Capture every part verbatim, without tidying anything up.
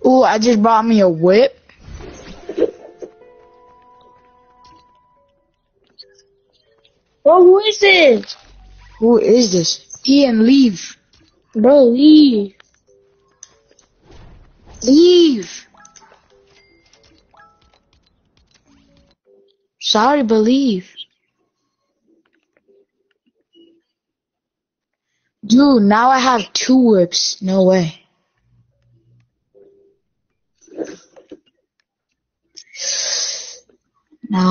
Ooh, I just bought me a whip. Bro, who is this? Who is this? Ian, leave. Bro, leave. Leave. Sorry, but leave. Dude, now I have two whips. No way. Now.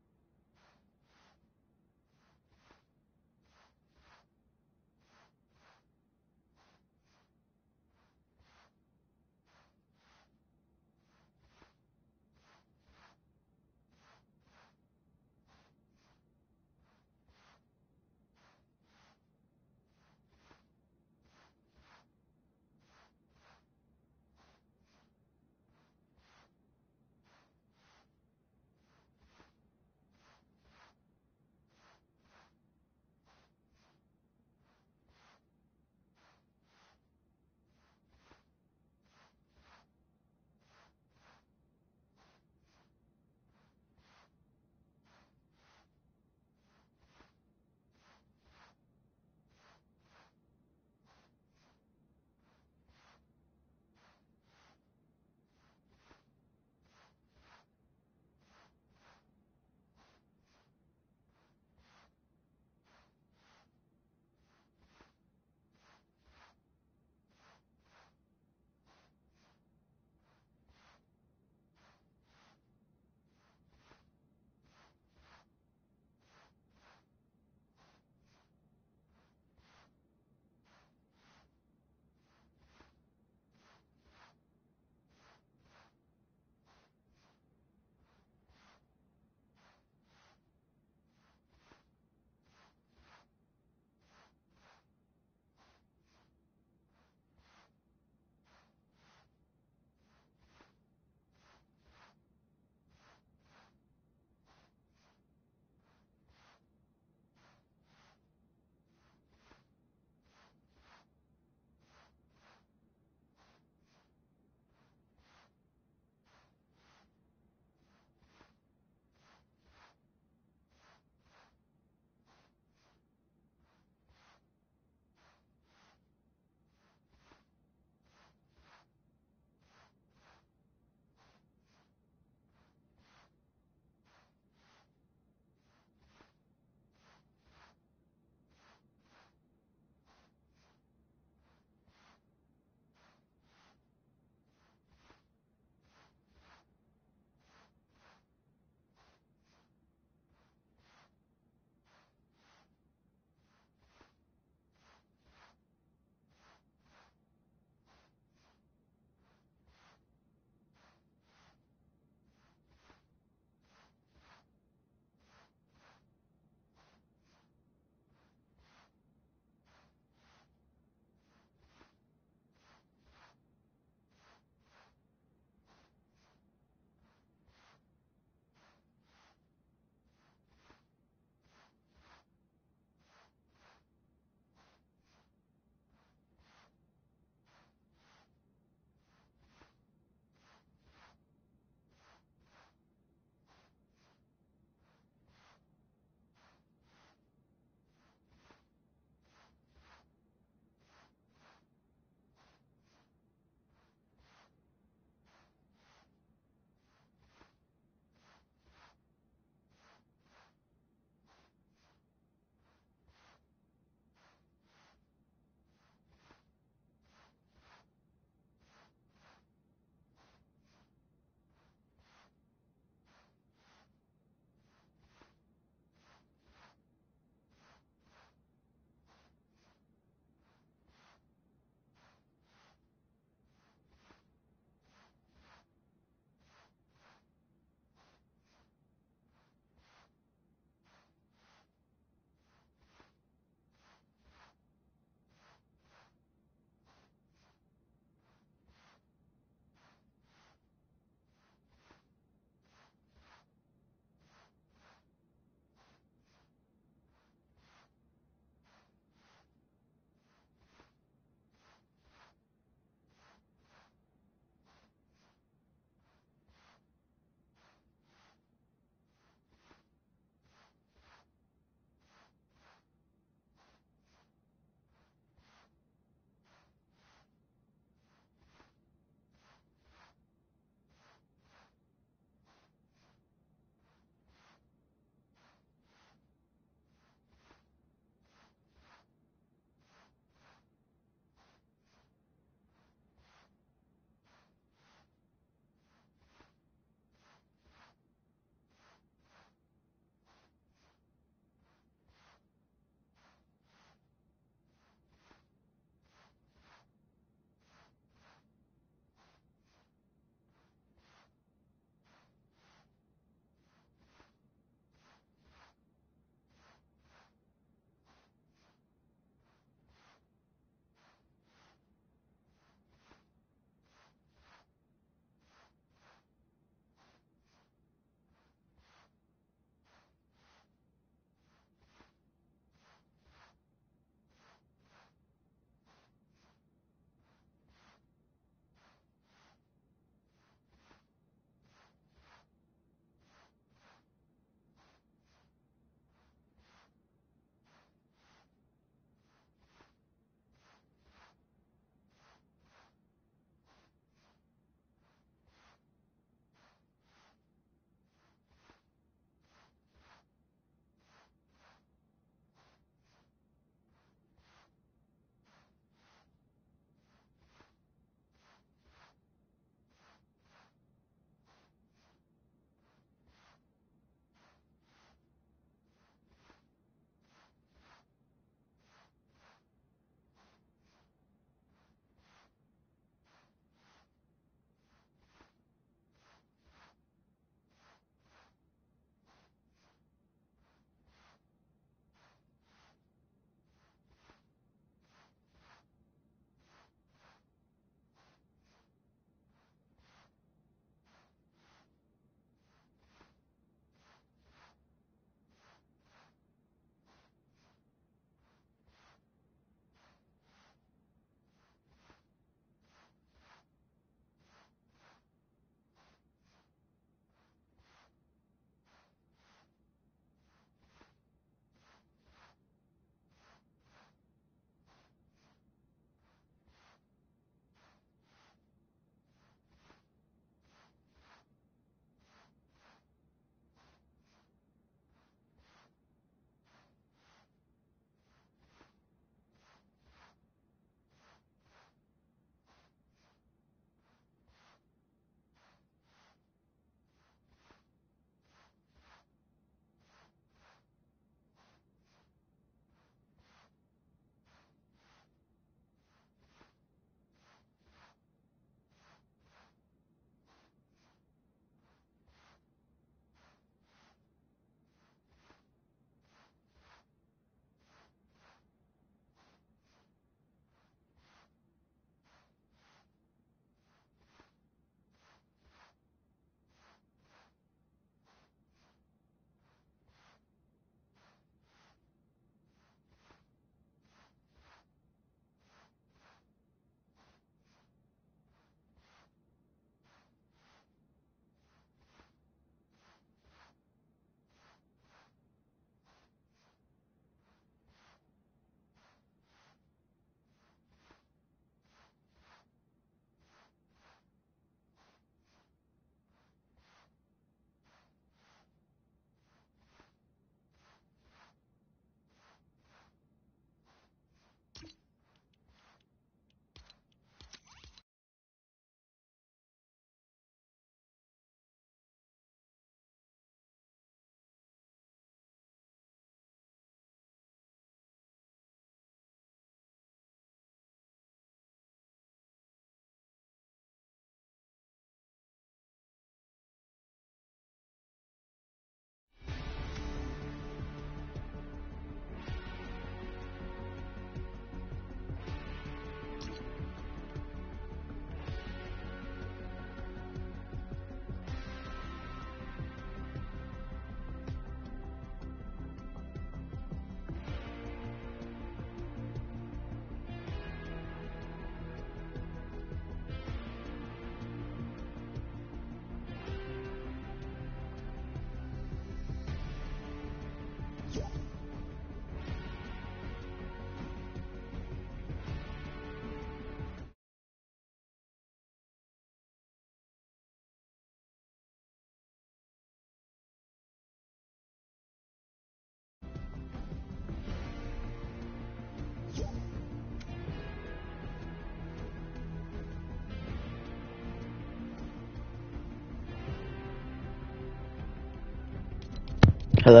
Hello?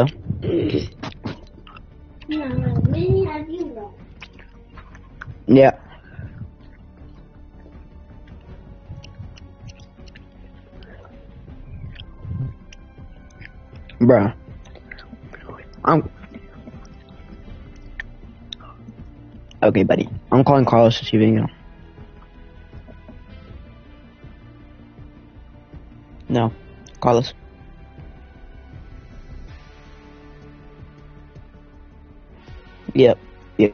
No, many have you wrong. Yeah. Bruh. I'm... Okay, buddy. I'm calling Carlos to see if he can go. No. Carlos. Yep. Yep.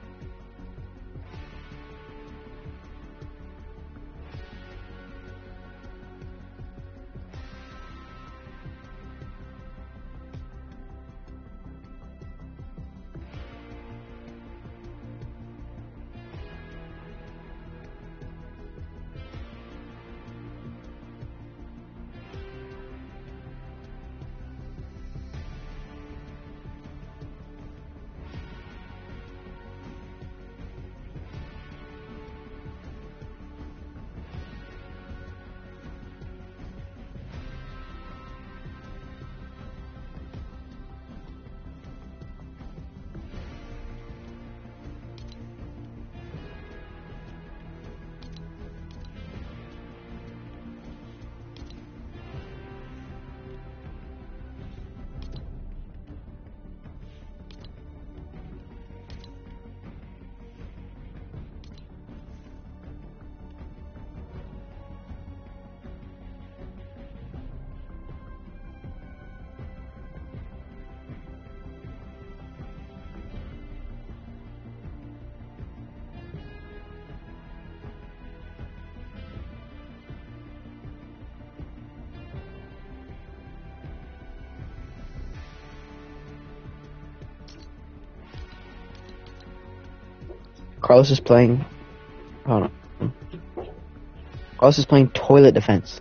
Carlos is playing. Hold on. Carlos is playing toilet defense.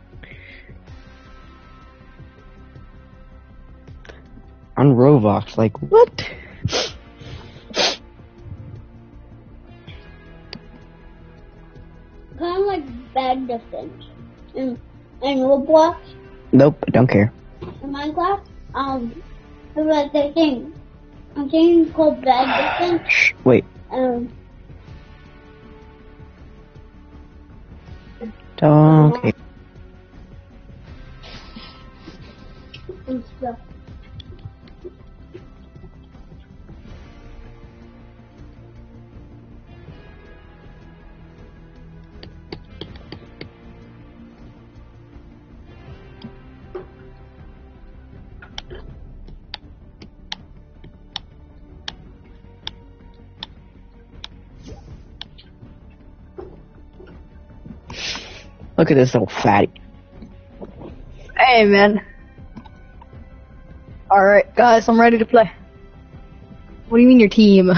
On Roblox, like what? Kind of like bad defense. In, in Roblox, Nope, I don't care. in Minecraft, um, it was like a thing. A thing called bad defense. Shh, wait. Um, Don't care. and stuff. Look at this little fatty. Hey, man. Alright, guys, I'm ready to play. What do you mean your team?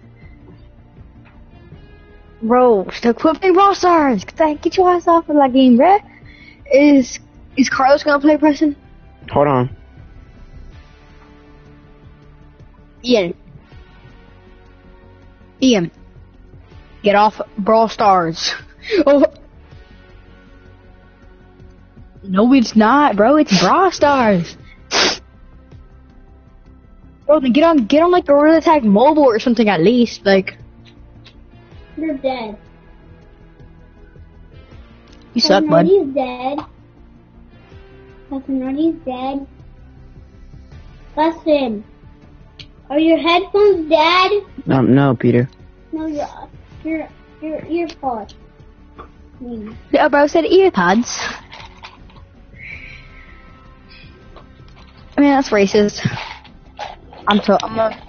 Bro, still quit playing Brawl Stars! Get your ass off of that game, bruh. Is, is Carlos gonna play, Preston? Hold on. Ian. Ian. Get off Brawl Stars. Oh. No, it's not, bro. It's Brawl Stars. Bro, then get on, get on like Gorilla Tag Mobile or something at least. Like, You're dead. you suck, bud. He's dead. He's dead. Listen. Are your headphones dead? Um, no, Peter. No, your your your earpods. Hmm. Yeah, bro said earpods. I mean, that's racist. I'm so, I'm a...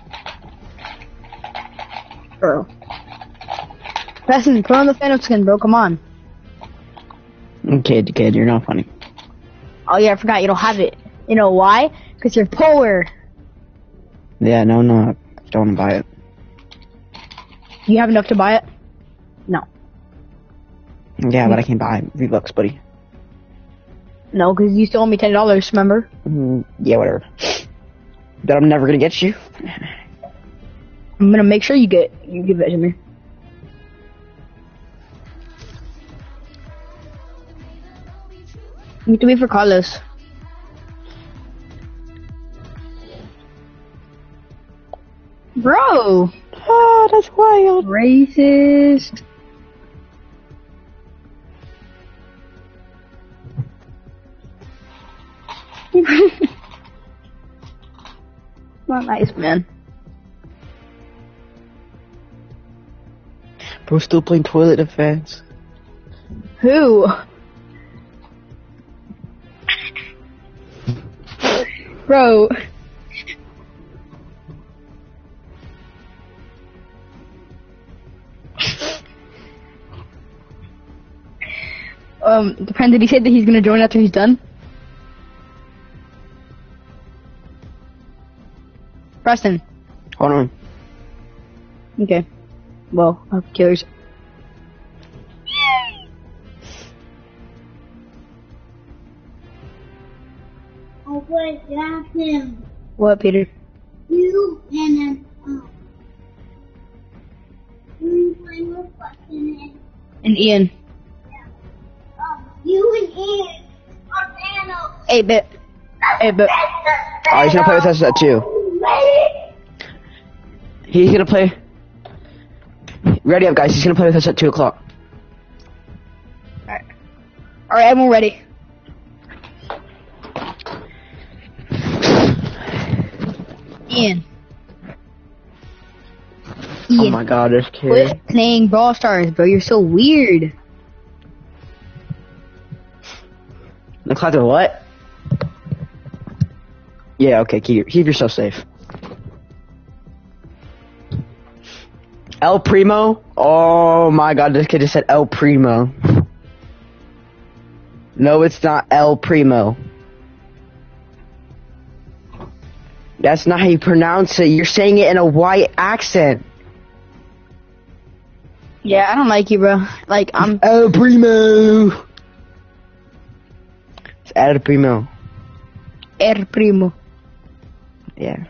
Bro. Preston, put on the Phantom skin, bro, come on. Kid, kid, you're not funny. Oh yeah, I forgot, you don't have it. You know why? Because you're poor. Yeah, no, no, I don't want to buy it. You have enough to buy it? No. Yeah, but I can buy V-Bucks, buddy. No, because you still owe me ten dollars, remember? Mm, yeah, whatever. But I'm never gonna get you. I'm gonna make sure you get, you give it to me. You need to wait for Carlos. Bro! Oh, that's wild. Racist. Not nice, man. Bro, still playing Toilet Defense. Who? Bro. Um, depends. Did he say that he's gonna join after he's done? Preston. Hold on. Okay. Well, I'm curious. Oh, wait, that's him. What, Peter? You and then, um, you playing with Preston And Ian. Um, you and Ian are Thanos. eight bit. eight bit. Oh, he's gonna play with us at two. He's gonna play. Ready up, guys. He's gonna play with us at two o'clock. Alright. Alright, everyone ready. Ian. Ian. Oh my God, this kid. Quit playing Brawl Stars, bro. You're so weird. The class of what? Yeah, okay. Keep keep yourself safe. El Primo? Oh my God, this kid just said El Primo. No, it's not El Primo. That's not how you pronounce it. You're saying it in a white accent. Yeah, I don't like you, bro. Like, I'm... El Primo! It's El Primo. El Primo. Yeah.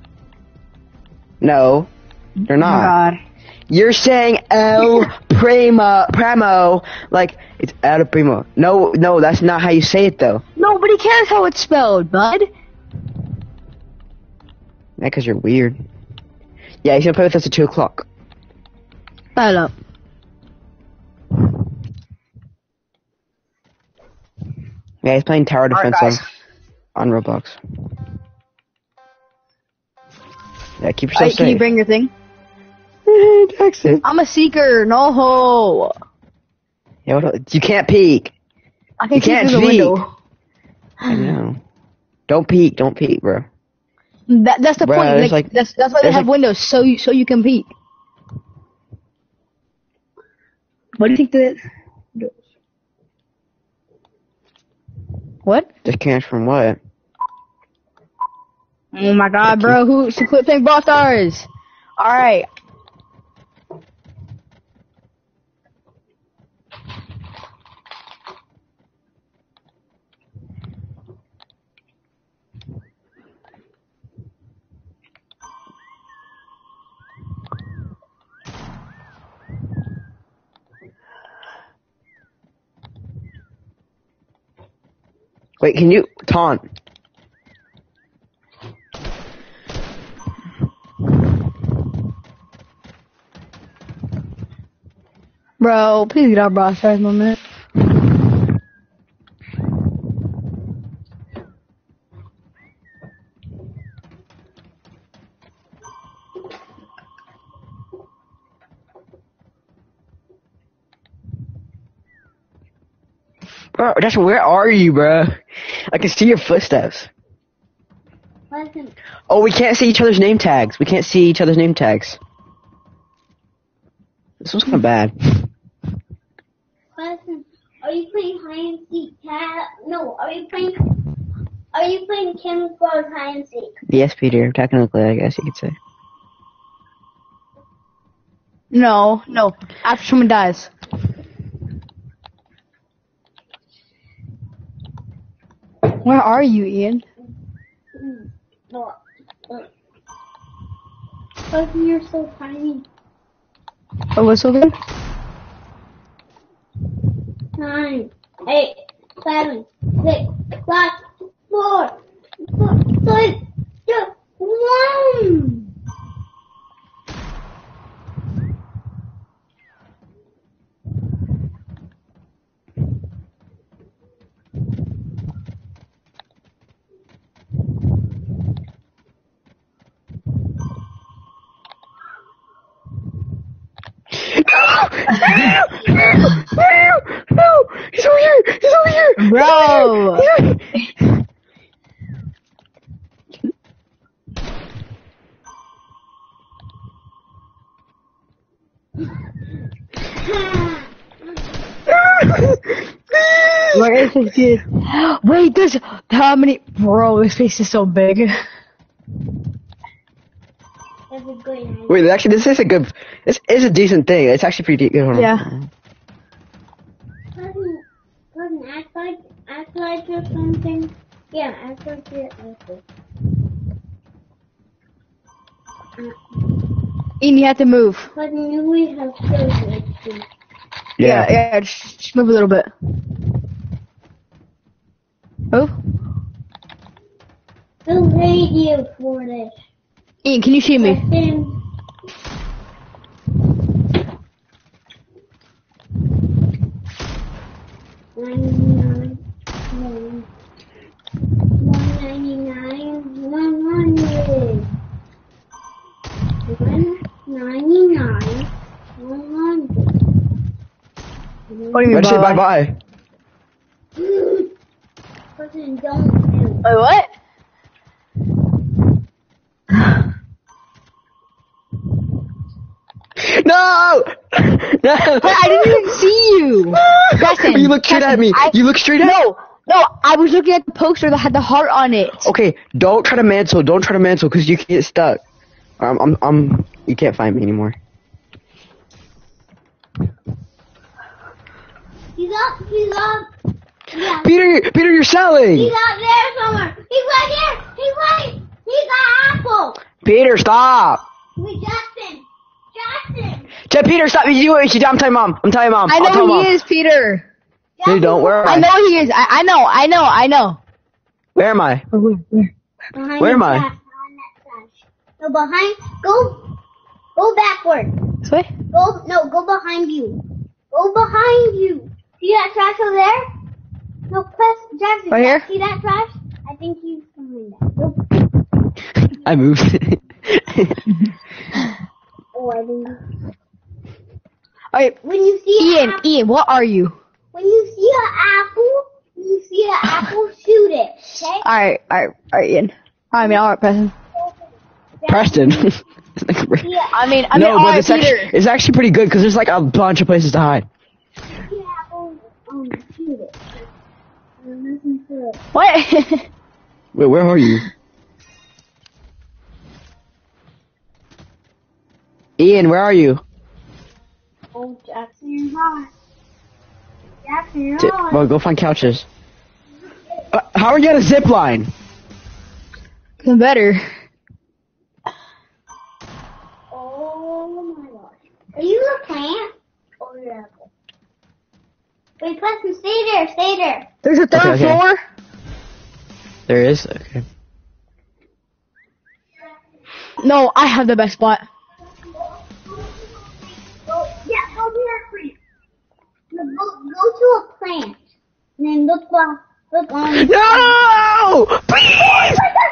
No, you're not. God. You're saying El Primo, Primo, like it's El Primo. No, no, that's not how you say it though. Nobody cares how it's spelled, bud. Yeah, because you're weird. Yeah, he's gonna play with us at two o'clock. Dial up. Yeah, he's playing tower defense Alright, on, on Roblox. Yeah, keep yourself Alright, safe. can you bring your thing? Jackson. I'm a seeker, no ho. Yeah, what, you can't peek. I can You see can't through the peek. window. I know. Don't peek, don't peek, bro. That, that's the Bruh, point. there's Like, like- that's that's why they there's have like- windows, so you so you can peek. What do you think that? What? Disconnect from what? Oh my God, bro! Who should quit playing Brawl Stars? All right. Wait, can you taunt? Bro, please get out of Brawl Stars, my man. Bro, that's where are you, bro? I can see your footsteps. Preston, Oh, we can't see each other's name tags. We can't see each other's name tags. This was kind of bad. Preston, are you playing hide and seek? Cat? No, are you playing? Are you playing camouflage hide and seek? Yes, Peter. Technically, I guess you could say. No, no. After someone dies. Where are you, Ian? Mm, No. uh, Preston, you're so tiny. Oh, what's so good? Nine, eight, seven, six, five, four, four, three, two, one. No! He's over here! He's over here! Bro! Where is this kid? Wait, there's how many? Bro, this place is so big. That's a good idea. Wait, actually, this is a good. This is a decent thing. It's actually pretty good. Hold on. Yeah. Cousin, cousin, act like, act like you're something. Yeah, act like you're like this. Ian, you have to move. Cousin, we have surgery. Yeah, yeah, just, just move a little bit. Move. The radio for this. Ian, can you see me? Then ninety-nine, one, one ninety-nine, one hundred. One ninety-nine, one hundred. What do you mean, Let's say bye bye? bye. Cousin, don't do. Wait, what? No! No! But I didn't even see you. Preston, You look straight at Preston, me. I- You look straight at me. No, no, I was looking at the poster that had the heart on it. Okay, don't try to mantle. Don't try to mantle because you can get stuck. I'm, I'm, I'm. You can't find me anymore. He's up, he's up. Yeah. Peter, Peter, you're selling. He's out there somewhere. He's right here. He's right. He got apple. Peter, stop. Wait, Justin. Justin. Jet, Peter, stop. You, you, I'm telling mom. I'm telling mom. I I'll tell know mom. he is, Peter. No, you don't. Where am I? I know he is. I, I know, I know, I know. Where am I? Behind Where the am I? trash, behind that trash. No, behind. Go. Go backward. This way? Go. No, go behind you. Go behind you. See that trash over there? No, press. Jackson. Right here? See that trash? I think he's behind that. Nope. I moved. Oh, I think. Alright, When you see Ian, an apple, Ian, what are you? when you see an apple, when you see an apple, shoot it. Okay? Alright, alright, alright, Ian. I mean, alright, Preston. Preston. Yeah. I mean, I mean, No, but alright, it's Peter. actually, it's actually pretty good because there's like a bunch of places to hide. See an apple, um, shoot it. Um, listen to it. What? Wait, where are you? Ian, where are you? Oh, Jackson, you're hot. Jackson, you're D- hot. well, go find couches. Uh, how are you on a zip line? Even better. Oh my gosh. Are you a plant? Or an apple? Wait, Preston, stay there, stay there. There's a third Okay, okay. floor. There is? Okay. No, I have the best spot. Go, yeah, go to a plant. No, go, go to a plant. And then look, uh, look on. No! Please!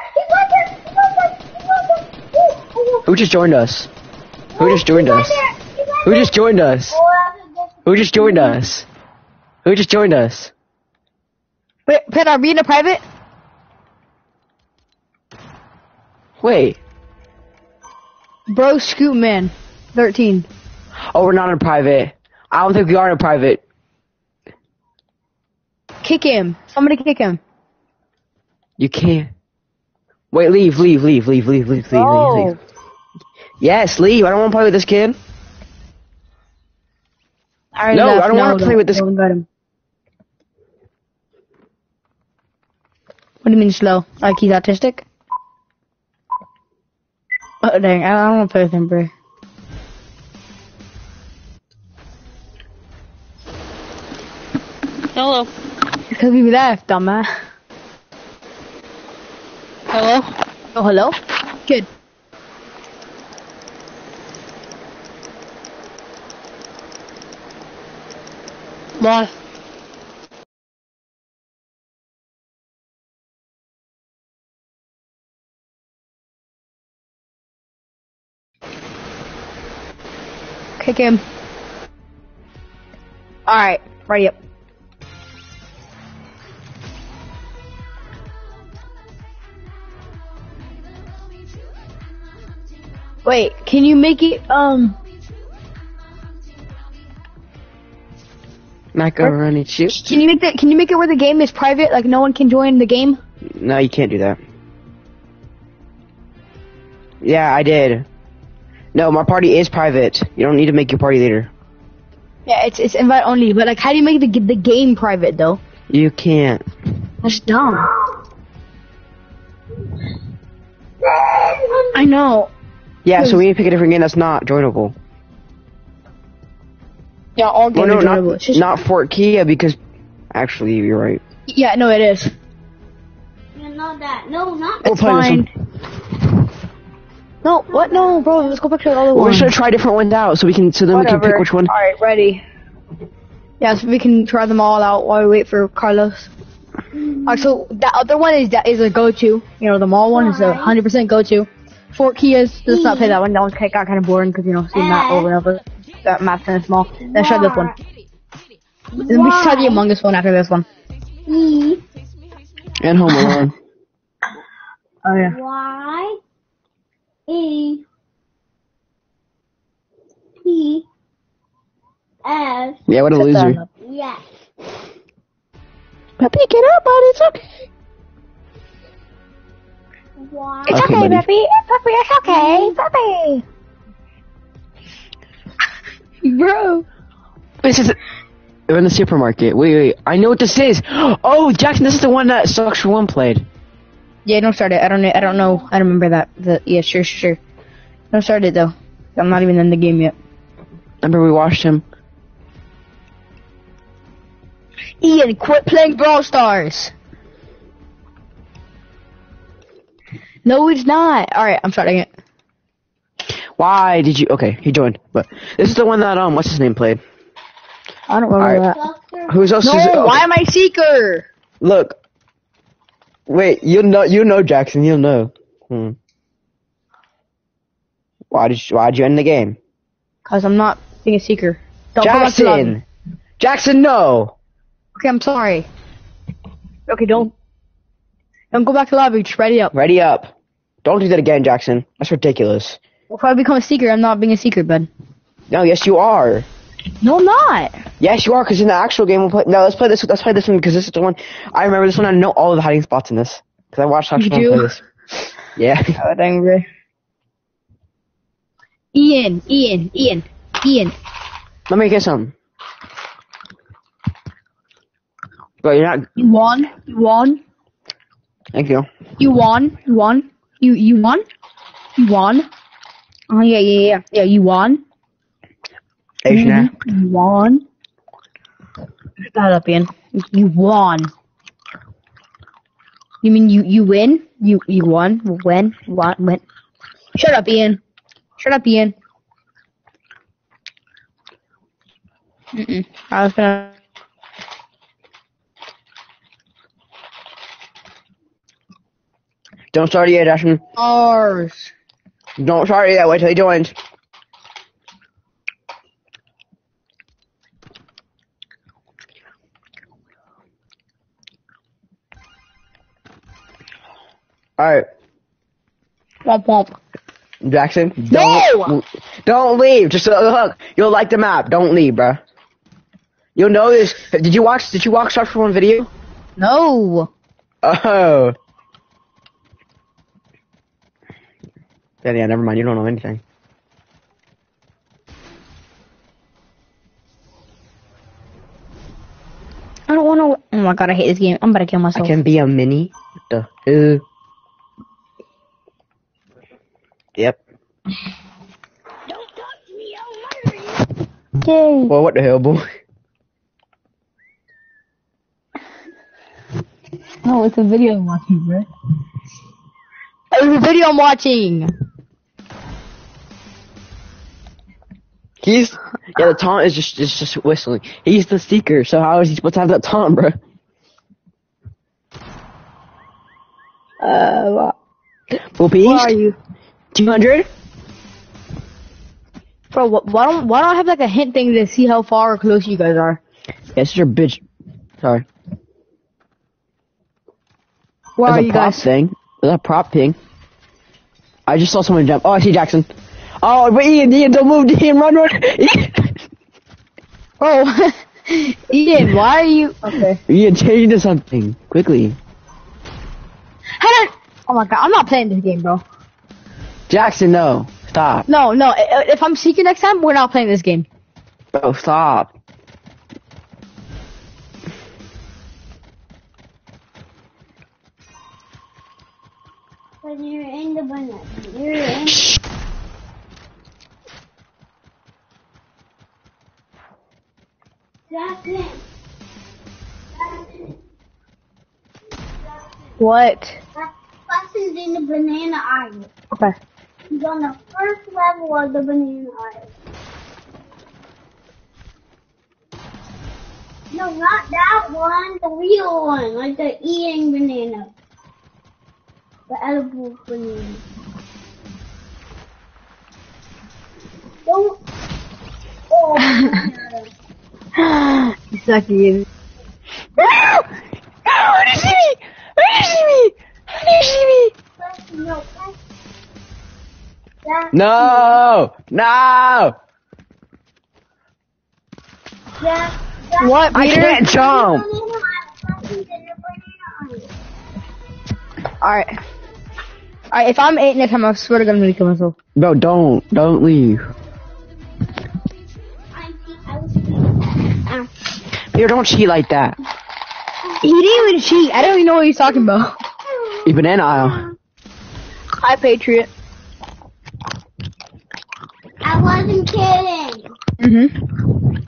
Who just joined us? Who just joined us? Who just joined us? Who just joined us? Who just joined us? Wait, Pet, are we in a private? Wait. Bro, Scoot Man, thirteen. Oh, we're not in private. I don't think we are in private. Kick him. Somebody kick him. You can't. Wait, leave, leave, leave, leave, leave, leave, leave, Oh. leave, leave. Yes, leave. I don't want to play with this kid. I already No, left. I don't wanna play with this- Don't got him. What do you mean slow? Like he's autistic? Oh dang, I don't want to play with him, bro. Hello. Because we left, dumbass. Hello? Oh, hello? Good. Why? Kick him. Alright, ready up. Wait, can you make it, um... Macaroni chip. Can you make that, can you make it where the game is private, like no one can join the game? No, you can't do that. Yeah, I did. No, my party is private. You don't need to make your party leader. Yeah, it's it's invite only, but like how do you make the, the game private though? You can't. That's dumb. I know. Yeah, so we need to pick a different game that's not joinable. Yeah, all games Well, no, are joinable. not, It's just- not Fort Kia because... Actually, you're right. Yeah, no, it is. You know that. No, not We'll It's play this fine. one. No, what? No, bro. Let's go back to the other Well, one. we should try different ones out so we can so then we can pick which one. All right, ready. Yeah, so we can try them all out while we wait for Carlos. Alright, so that other one is that is a go-to. You know, the mall one is a hundred percent go-to. Fort Kia's. Let's not play that one. That one got kind of boring because you know seeing that over and over. That map's kind of small. Let's try this one. Then we should try the Among Us one after this one. E And Home Alone. Oh yeah. Y E P S. Yeah, what a loser. Yes. Peppy, get up, buddy. It's okay. Y. It's Okay, okay, buddy. Peppy. Peppy, it's okay. Peppy. Bro. This is... We're in the supermarket. Wait, wait. I know what this is. Oh, Jackson, this is the one that Sucks for One played. Yeah, don't start it. I don't know. I don't know. I don't remember that. The, yeah, sure, sure, sure. Don't start it though. I'm not even in the game yet. Remember we watched him? Ian, quit playing Brawl Stars. No, it's not. All right, I'm starting it. Why did you... Okay, he joined. But this is the one that, um, what's his name played? I don't remember All right. that. Who's else? No, is okay. why am I Seeker? Look. Wait, you know, you know, Jackson, you'll know. Hmm. Why did you, why did you end the game? Cause I'm not being a Seeker. Don't go back to lobby. Jackson! Jackson, no! Okay, I'm sorry. Okay, don't. Don't go back to lobby. Just ready up. Ready up. Don't do that again, Jackson. That's ridiculous. If I become a Seeker, I'm not being a Seeker, bud. No, yes, you are. No, I'm not. Yes, you are, because in the actual game we'll play... No, let's play this Let's play this one, because this is the one... I remember this one, I know all of the hiding spots in this. Because I watched You actual do? play this. Yeah. Oh, dang, bro. Ian, Ian, Ian, Ian. Let me get some. Bro, you're not... You won. You won. Thank you. You won. You won. You you won. You won. Oh yeah yeah yeah yeah. You won. Asian ass. Mhm. You won. Shut that up, Ian. You won. You mean you you win? You you won? When? What? When? Shut up, Ian. Shut up, Ian. Mm-mm. I was gonna. Don't start it yet, Ashton. Ours. Don't start it yet. Wait till he joins. Alright, Womp womp. Jackson. No! Don't, don't leave. Just uh, look. You'll like the map. Don't leave, bruh. You'll know this. Did you watch? Did you watch Start for One video? No. Oh. Yeah, yeah. Never mind. You don't know anything. I don't want to. Oh my god, I hate this game. I'm about to kill I myself. can be a mini. What the hell? Yep. Yay. Well, what the hell, boy? No, it's a video I'm watching, bro. It's a video I'm watching. He's yeah. The taunt is just is just whistling. He's the seeker. So how is he supposed to have that taunt, bro? Uh, what? Full piece. Where are you? Two hundred. Bro, wh- why don't why don't I have like a hint thing to see how far or close you guys are? Yes, your bitch. Sorry. Where There's are a you prop guys? thing. There's a prop thing. I just saw someone jump. Oh, I see Jackson. Oh, but Ian, Ian, don't move. Ian, run, run. Oh, Ian, why are you? Okay. Ian, change into something quickly. How did? Oh my god, I'm not playing this game, bro. Jackson, no, stop. No, no. i- If I'm secret next time, we're not playing this game. Bro, stop. When you're in the banana, you're in. Jackson. Jackson. What? Jackson's in the banana aisle. Okay. He's on the first level of the banana aisle. No, not that one. The real one, like the eating banana. The edible banana. Don't. Oh, You suck, Ian. Oh, how did you see me? How did you see me? How did you see me? no, that's, that's, No, no. that's, that's, What, I Peter? can't jump. Alright. Alright, if I'm eight next time, I swear to God I'm gonna kill myself. Bro, don't, don't leave. Peter, don't cheat like that. He didn't even cheat. I don't even know what he's talking about. You banana aisle. Hi, Patriot. I wasn't kidding. Mm-hmm.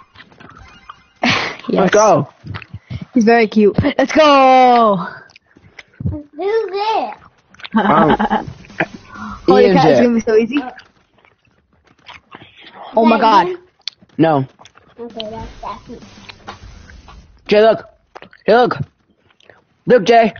Yes. Let's go. He's very cute. Let's go! Let's do this. Um, Holy Ian's cow, it's it. gonna be so easy. Oh my god. No. Okay, that's that's it. Jay, look. Jay, look. Look, Jay.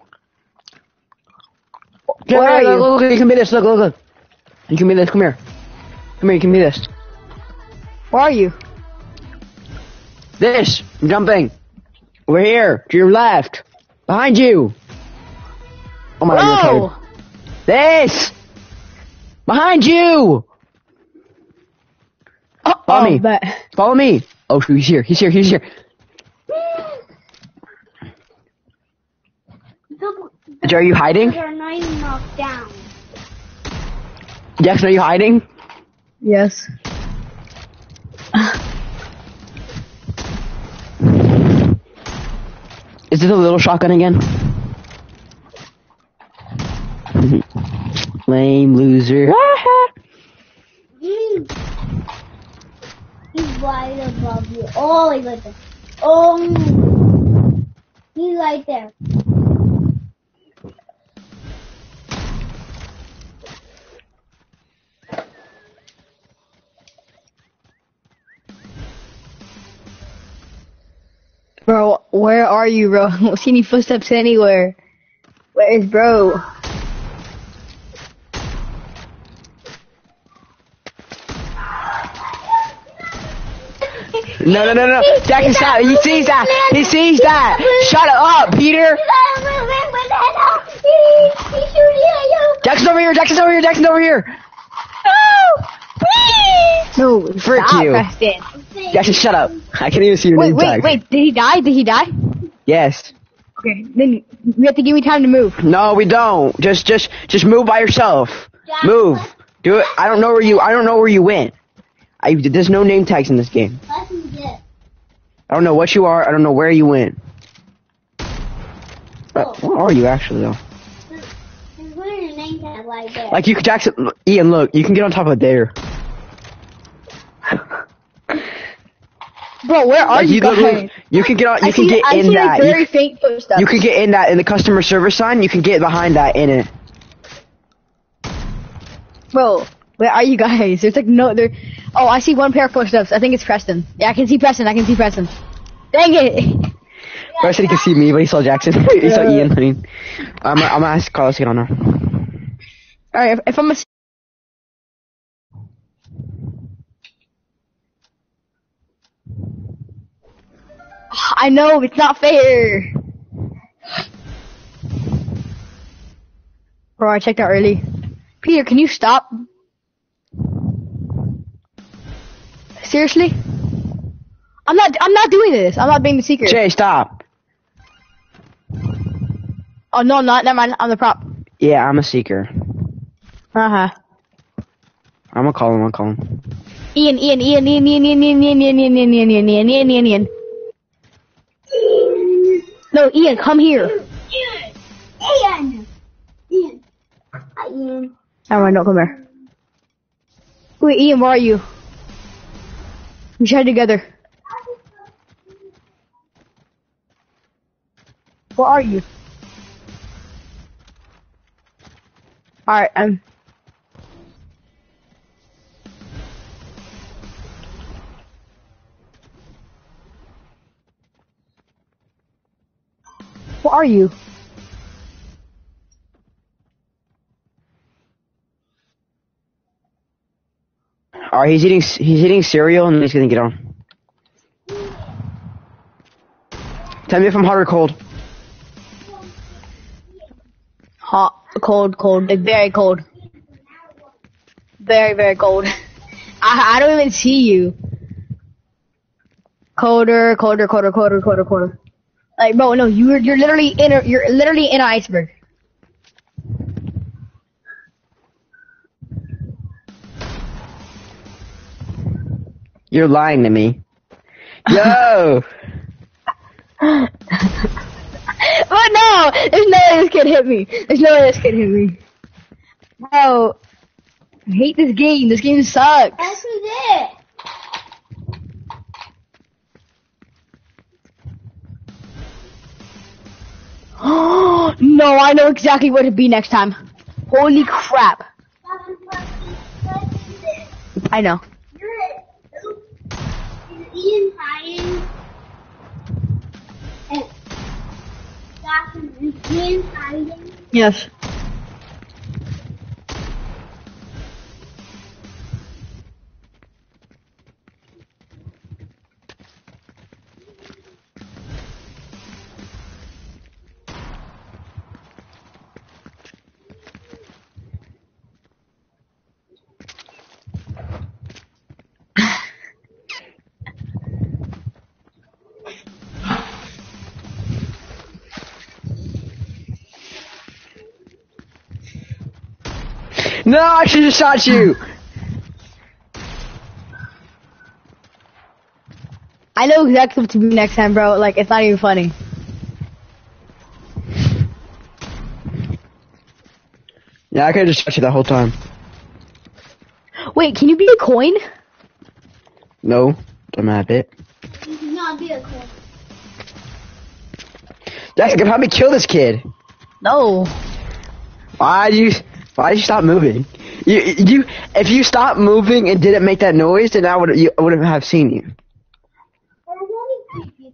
Jay, Where are look, you? look, look, you can be this. Look, look, look. You can be this. Come here. Come here, you can be this. Where are you? This. I'm jumping. Over here. To your left. Behind you. Oh my god, you're Whoa! tired. This. Behind you. Oh, Follow oh, me. bet. Follow me. Oh, shoot, he's here. He's here. He's here. The, Jay, are you hiding? They're not even knocked down. Jackson, are you hiding? Yes. Is it a little shotgun again? Lame loser. Mm. He's right above you. Oh, he's right there. Oh, he's right there. Bro, where are you, bro? I don't see any footsteps anywhere. Where is bro? No, no, no, no. Jackson, stop. He sees that. He sees that. Shut up, Peter. Jackson's over here. Jackson's over here. Jackson's over here. No, Frick stop, you. Preston. Jackson, shut up. I can't even see your Wait, name wait, tag. wait. Did he die? Did he die? Yes. Okay, then you have to give me time to move. No, we don't. Just, just, just move by yourself. Move. Do it. I don't know where you. I don't know where you went. I. There's no name tags in this game. I don't know what you are. I don't know where you went. But where are you actually though? Like you could, Jackson, Ian, look, you can get on top of there. Bro, where are Like you you, guys? look, look, you can get on. You I can see, get I in see that. like You- very faint footsteps. You can get in that in the customer service sign. You can get behind that in it. Bro, where are you guys? There's like no there. Oh, I see one pair of footsteps. I think it's Preston. Yeah, I can see Preston. I can see Preston. Dang it! I said he could see me, but he saw Jackson. he saw Ian. I mean, I'm, I'm gonna ask Carlos to get on now. All right, if, if I'm a I know, it's not fair. Bro, I checked out early. Peter, can you stop? Seriously? I'm not, I'm not doing this. I'm not being the seeker. Jay, stop. Oh, no, I'm not. Never mind. I'm the prop. Yeah, I'm a seeker. Uh-huh. I'm gonna call him, I'm gonna call him. Ian, Ian, Ian, Ian, Ian, Ian, Ian, Ian, Ian, Ian, Ian, Ian, Ian, Ian, Ian, Ian, Ian. No, Ian, come here. Ian! Ian! Hi, Ian. Never mind, don't come here. Wait, Ian, where are you? We tried together. Where are you? Alright, um. Where are you? Alright, he's eating, he's eating cereal and he's gonna get on. Tell me if I'm hot or cold. Hot, cold, cold, like very cold. Very, very cold. I, I don't even see you. Colder, colder, colder, colder, colder, colder. Like, bro, no, you're you're literally in a you're literally in an iceberg. You're lying to me. Yo! But no, there's no way this kid hit me. There's no way this kid hit me. Bro, I hate this game. This game sucks. That's it. No, I know exactly where to be next time. Holy crap. I know. Is Ian hiding? And Jackson, is Ian hiding? Yes. No, I should have shot you! I know exactly what to do next time, bro. Like, it's not even funny. Yeah, I could have just shot you that whole time. Wait, can you be a coin? No, don't have it. You cannot be a coin. Jackson, can help me kill this kid. No. Why do you? Why did you stop moving? You, you, if you stopped moving and didn't make that noise, then I would, you, I wouldn't have seen you. There's only three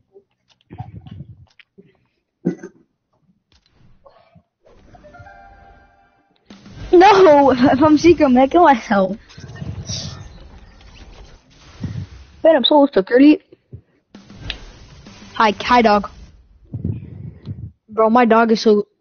people. No, if I'm secret, I'm gonna kill myself. Man, I'm so stuck early. Hi, hi, dog. Bro, my dog is so.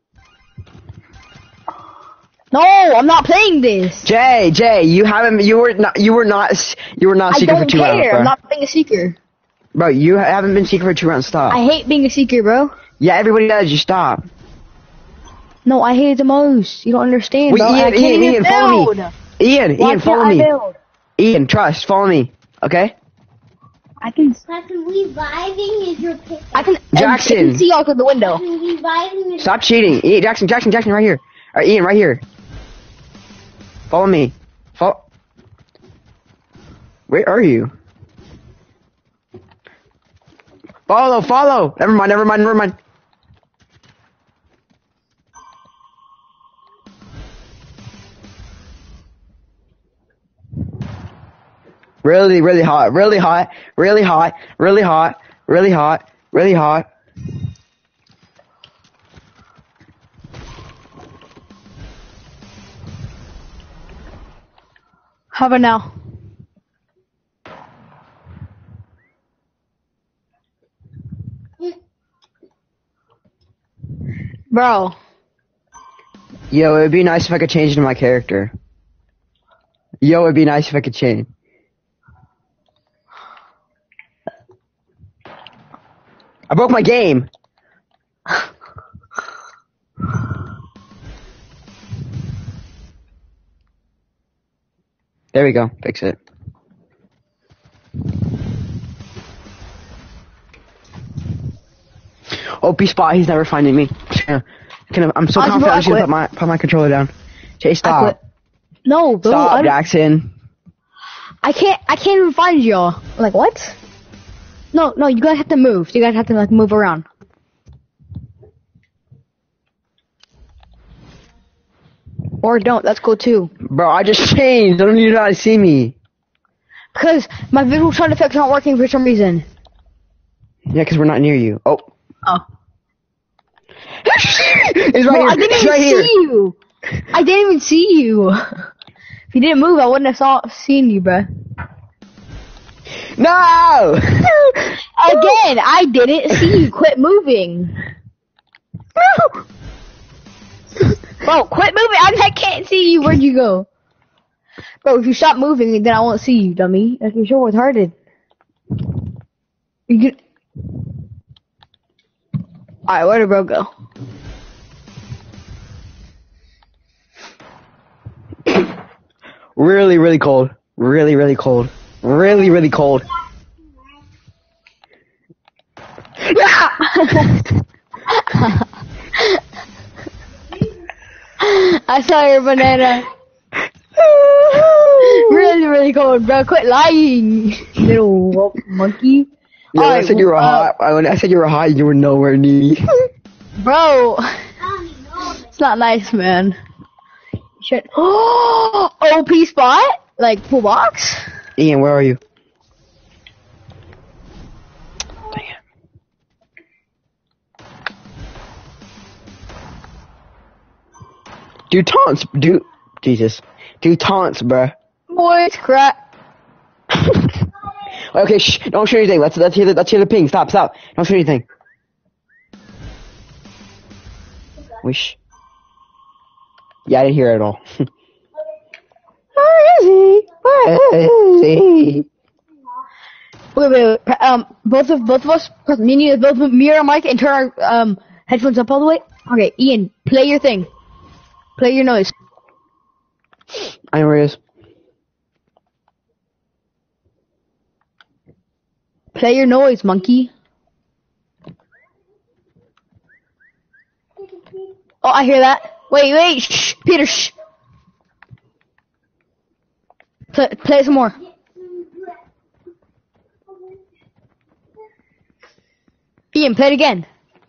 No, I'm not playing this. Jay, Jay, you haven't, you were not, you were not, you were not I secret don't for two care. rounds, bro. I'm not being a seeker. Bro, you haven't been secret for two rounds. Stop. I hate being a seeker, bro. Yeah, everybody does. You stop. No, I hate it the most. You don't understand, Wait, bro. Ian, I can't Ian, even Ian, follow build. me. Ian, Why Ian, can't follow I me. build? Ian, trust, follow me. Okay? I can, Jackson, reviving is your pick. I can, Jackson. I can see out through the window. Jackson, reviving is Stop cheating. Ian, Jackson, Jackson, Jackson, right here. Alright, Ian, right here. Follow me. Follow. Where are you? Follow, follow. Never mind, never mind, never mind. Really, really hot, really hot, really hot, really hot, really hot, really hot. How about now? Bro. Yo, it'd be nice if I could change into my character. Yo, it'd be nice if I could change. I broke my game. There we go. Fix it. O P spot. He's never finding me. Can I, I'm so I confident. quit, I'm just gonna I put my put my controller down. Chase, I stop. quit. No, bro. Stop, I, don't- Jackson. I can't. I can't even find y'all. I'm like, what? No, no. You guys have to move. You guys have to like move around. Or don't. That's cool too. Bro, I just changed. I don't need you to see me. Because my visual sound effects aren't working for some reason. Yeah, because we're not near you. Oh. Oh. It's right Bro, here. I didn't It's even right see here. you. I didn't even see you. If you didn't move, I wouldn't have saw seen you, bro. No! Again, I didn't see you. Quit moving. Bro, quit moving. I, I can't see you. Where'd you go? Bro, if you stop moving, then I won't see you, dummy. Like, you're so retarded. You get... Alright, where did bro go? Really, really cold. Really, really cold. Really, really cold. I saw your banana. Really, really cold, bro. Quit lying, little monkey. Yeah, when I Alright, said you were uh, hot. I- When I said you were hot, you were nowhere near me. Bro, it's not nice, man. Shit. O P spot? Like, full box? Ian, where are you? Dang it. Do taunts. Do. Jesus. Do taunts, bruh. Boy, it's crap. Okay, shh. Don't shoot anything. Let's, let's hear the, let's hear the ping. Stop, stop. Don't shoot anything. Wish. Yeah, I didn't hear it at all. Where is he? Where is he? Wait, wait, wait. Um, both of both of us, me and you, both me and our mic, and turn our um headphones up all the way. Okay, Ian, play your thing. Play your noise. I know where he is. Play your noise, monkey. Oh, I hear that. Wait, wait, shh, Peter, shh. Play, play it some more. Ian, play it again.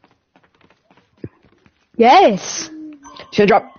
Yes. He's gonna drop.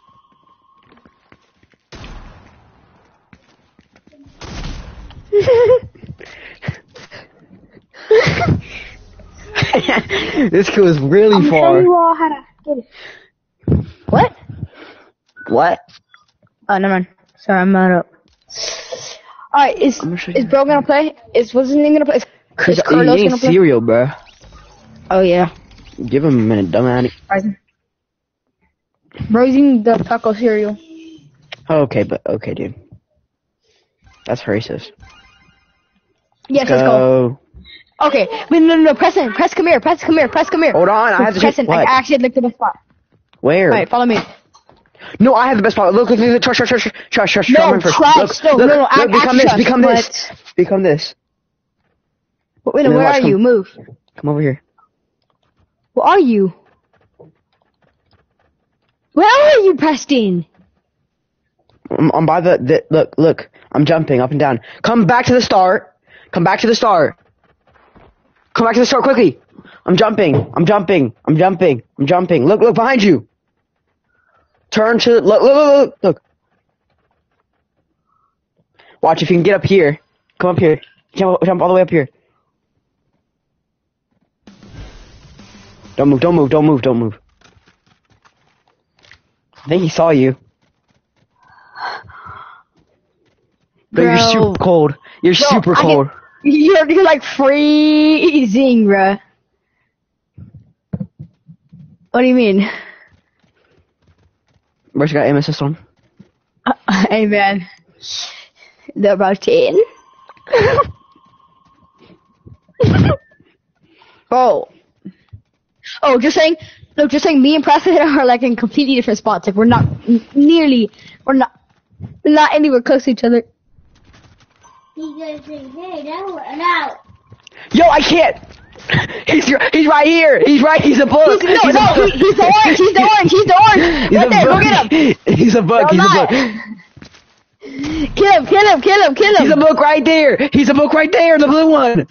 This kid was really far. all how to get it. What? What? Oh, never mind. Sorry, I'm not up. Alright, is, I'm gonna show you is bro gonna play? Is, what's his name gonna play? Is, Cause is he Carlos ain't gonna play? cereal, bruh. Oh, yeah. Give him a minute, dumbass. Alright. Bro's eating the taco cereal. Okay, but okay, dude. That's racist. Yes, let's go. Go. Okay, wait, no, no, no, press in. Press come here, press come here, press come here. Hold on, I have to press check. in. I What? actually looked at the spot. Where? Alright, follow me. No, I have the best spot. Look, look, look, trust, trust, trust, trust, trust. No, I'm first. trust, Look, no, look, no, no, look, act- become act this, trust, become but- this, become this. Wait, And no, then where watch, are you? come- Move. Come over here. Where are you? Where are you, Preston? I'm, I'm by the, the, look, look. I'm jumping up and down. Come back to the start. Come back to the start. Come back to the start quickly. I'm jumping. I'm jumping. I'm jumping. I'm jumping. Look, look behind you. Turn to, look, look, look, look, look. Watch if you can get up here. Come up here. Jump, jump all the way up here. Don't move, don't move, don't move, don't move. I think he saw you. But you're Bro. super cold. You're Bro, super I cold. Get, you're, you're like freezing, bruh. What do you mean? Where's got aim assist on? Uh, hey man, the routine. oh, oh, just saying. No, just saying. Me and Preston are like in completely different spots. Like we're not n- nearly. We're not. We're not anywhere close to each other. He's gonna say, hey, no, no. Yo, I can't. He's he's right here. He's right. He's a book. He's, no, he's no, a book. he, he's the orange. He's the orange. He's the orange. He's Right a there. book. Go get him. He's a book. No, He's a not. book. Kill him. Kill him. Kill him. Kill him. He's a book right there. He's a book right there. The blue one.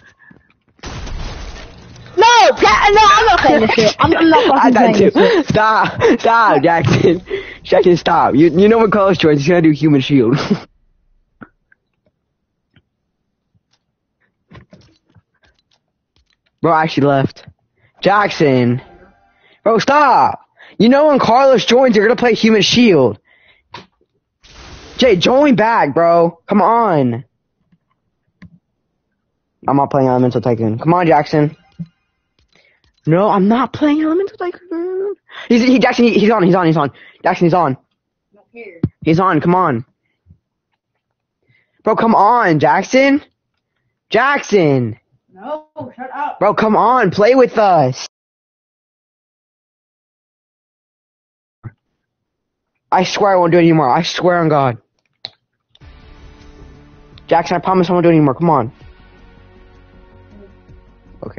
No, Pat, no, I'm not playing this shit. I'm, I'm not I fucking got playing to. this shit. Stop. Stop, Jackson. Jackson, stop. You you know when Carlos joins, he's gonna do human shield. Bro, I actually left. Jackson. Bro, stop. You know when Carlos joins, you're gonna play human shield. Jay, join back, bro. Come on. I'm not playing Elemental Tycoon. Come on, Jackson. No, I'm not playing Elemental Tycoon. He's he, Jackson. He, he's on. He's on. He's on. Jackson, he's on. He's on. Come on, bro. Come on, Jackson. Jackson. No, shut up. Bro, come on. Play with us. I swear I won't do it anymore. I swear on God. Jackson, I promise I won't do it anymore. Come on. Okay.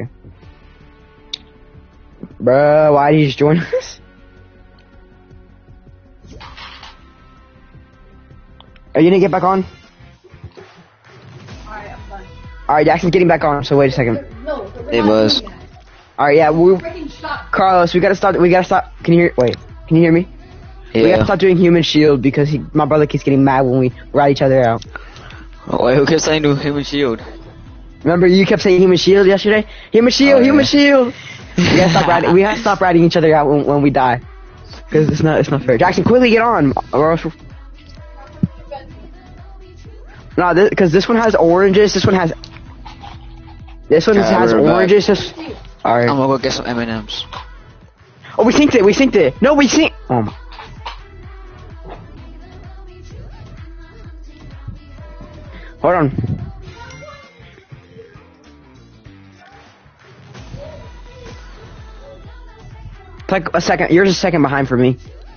Bruh, why did you just join us? Are you gonna get back on? Alright, I'm done. Alright, Jackson's getting back on, so wait a second. No, It was. Alright, yeah, we freaking stop. Carlos, we gotta stop, we gotta stop. Can you hear, wait, can you hear me? We gotta Yeah. stop doing human shield because he, my brother keeps getting mad when we rat each other out. Wait, who kept saying do human shield? Remember you kept saying human shield yesterday? Human shield, Oh, human yeah. shield! We gotta stop ratting, we gotta stop ratting each other out when, when we die. Cause it's not, it's not fair. Jackson, quickly get on, or else we're... No, this, cause this one has oranges, this one has... This one Yeah, has we're back. oranges, this... Alright. I'm gonna go get some M and M's. Oh, we synced it, we synced it! No, we synced... Oh my... Hold on. It's like a second, you're just a second behind for me.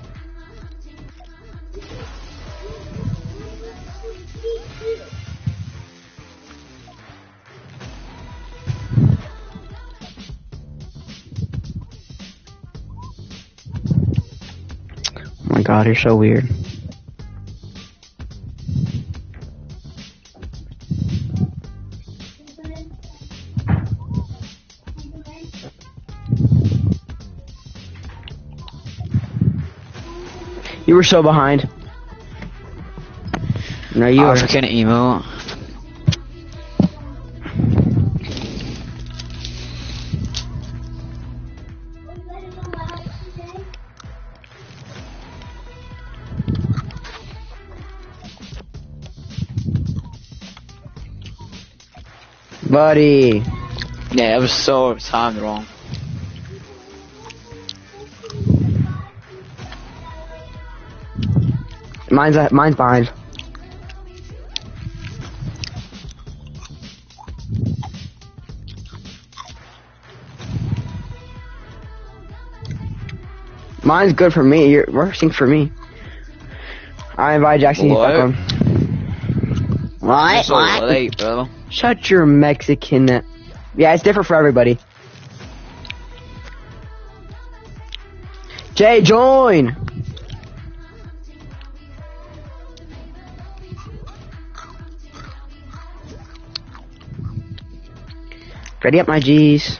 Oh my god, you're so weird. You were so behind. No, you Oh, were. freaking emo. Buddy. Yeah, it was so timed wrong. Mine's uh, mine's behind. Mine's good for me. You're working for me. I invite Jackson to get back What? on. What? You're so What? late, bro. Shut your Mexican. Yeah, it's different for everybody. Jay, join. Ready up, my G's.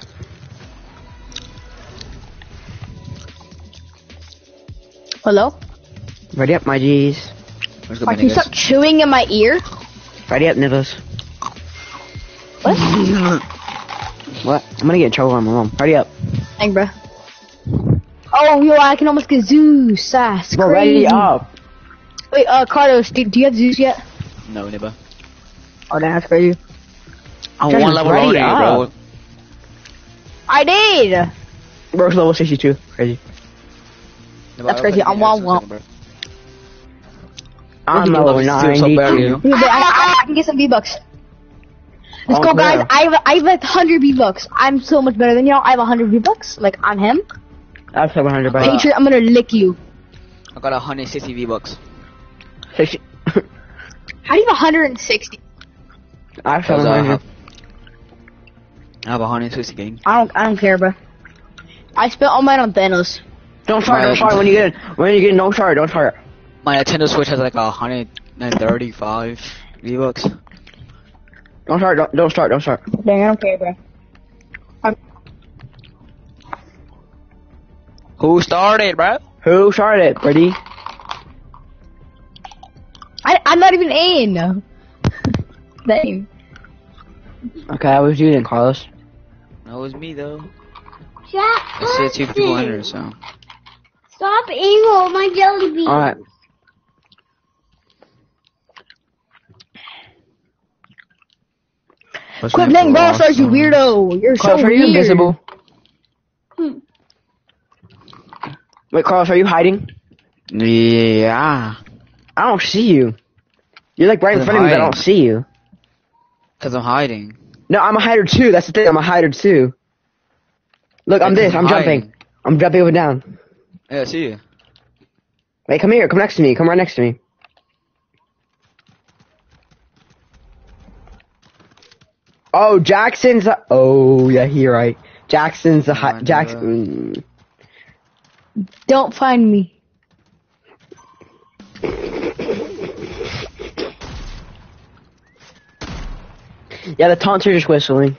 Hello? Ready up, my G's. Let's go, Why can you niggas. stop chewing in my ear? Ready up, niggas. What? What? I'm gonna get in trouble with my mom. Ready up. Dang, bro. Oh, yo, I can almost get Zeus. That's Bro, crazy. ready up. Wait, uh, Carlos, do, do you have Zeus yet? No, never. Oh, that's crazy. I'm Jackson, one level ready older, than you, bro. up. I did. Bro's level sixty-two. Crazy. That's crazy. I'm one one. I'm level ninety. I, I, I can get some V-Bucks. Let's Oh, go, guys. where? I have, I have like one hundred V-Bucks. I'm so much better than you. I have one hundred V-Bucks. Like, I'm him. I have seven hundred bucks. Patriot, I'm gonna lick you. I got one hundred sixty V-Bucks. How do you have one hundred sixty? I have Cause seven I hundred. have, I have one hundred sixty game. I don't, I don't care, bro. I spent all mine on Thanos. Don't start, don't My- start when you get when you get no start, don't start. My Nintendo Switch has like one hundred thirty-five V-Bucks. Don't start, don't, don't start, don't start. Dang, I don't care, bro. I'm, Who started, bro? Who started? Ready? I, I'm not even in. Dang. Okay, I was you then, Carlos. That was me though. Shut I said two people up. under, so. Stop eating all my jelly beans. Alright. Quit playing Brawl Stars, you weirdo. You're so Carlos, are weird. you invisible? Hmm. Wait, Carlos, are you hiding? Yeah. I don't see you. You're like right in I'm front of me, but I don't hiding. see you. Cause I'm hiding. No, I'm a hider too. That's the thing. I'm a hider too. Look, I'm Because this. I'm hiding. jumping. I'm jumping up and down. Yeah, I see you. Wait, come here. Come next to me. Come right next to me. Oh, Jackson's. A, oh, yeah, you're right. Jackson's a hi- Oh, Jackson. mm. Don't find me. Yeah, the taunts are just whistling.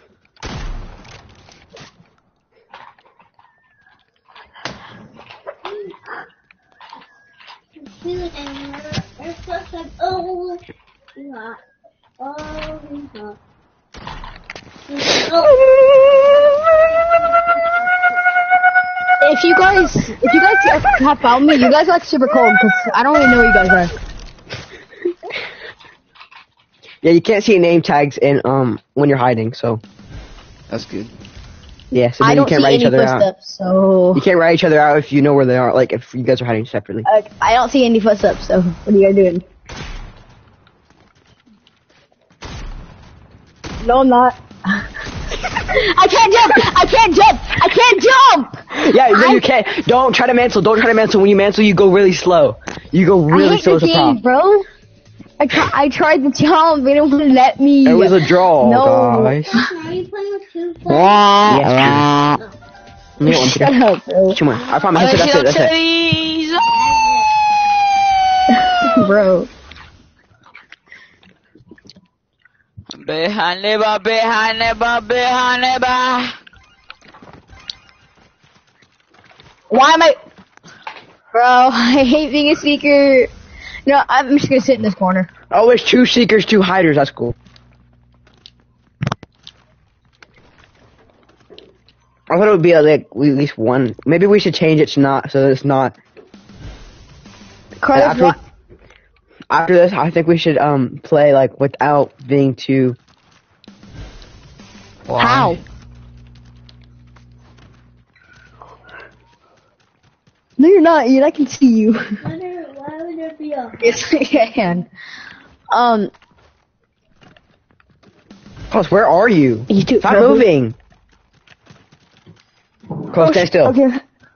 Oh, yeah. Oh, yeah. If you guys, if you guys have found me, you guys are like super cold because I don't really know who you guys are. Yeah, you can't see name tags in um when you're hiding. So That's good. yeah, so I then you don't can't see write each any other out. footsteps, so You can't write each other out if you know where they are. Like if you guys are hiding separately. like, I don't see any footsteps. So what are you guys doing? No, I'm not. I can't jump! I can't jump! I can't jump! Yeah, no, I- you can't. Don't try to mantle. Don't try to mantle. When you mantle, you go really slow. You go I really hate slow this as a game, prop. bro. I, try, I tried to jump, they don't let me. It was a draw, No. guys. Are you playing with two players? Yes, Let me get one Shut today. up, bro. Two more. I promise. That's it. That's it. That's it. Bro. Behind neighbor, behind neighbor, behind neighbor. Why am I... Bro, I hate being a seeker. No, I'm just gonna sit in this corner. Oh, it's two seekers, two hiders. That's cool. I thought it would be uh, like at least one. Maybe we should change it to not, so that it's not. Carlos, after, what? after this, I think we should um play like without being too. Why? How? No, you're not. You're, I can see you. Why there- why would there be a... Yes, I can. Um, Close, where are you? you do. Stop bro. moving. Close, Oh, stand still. Okay.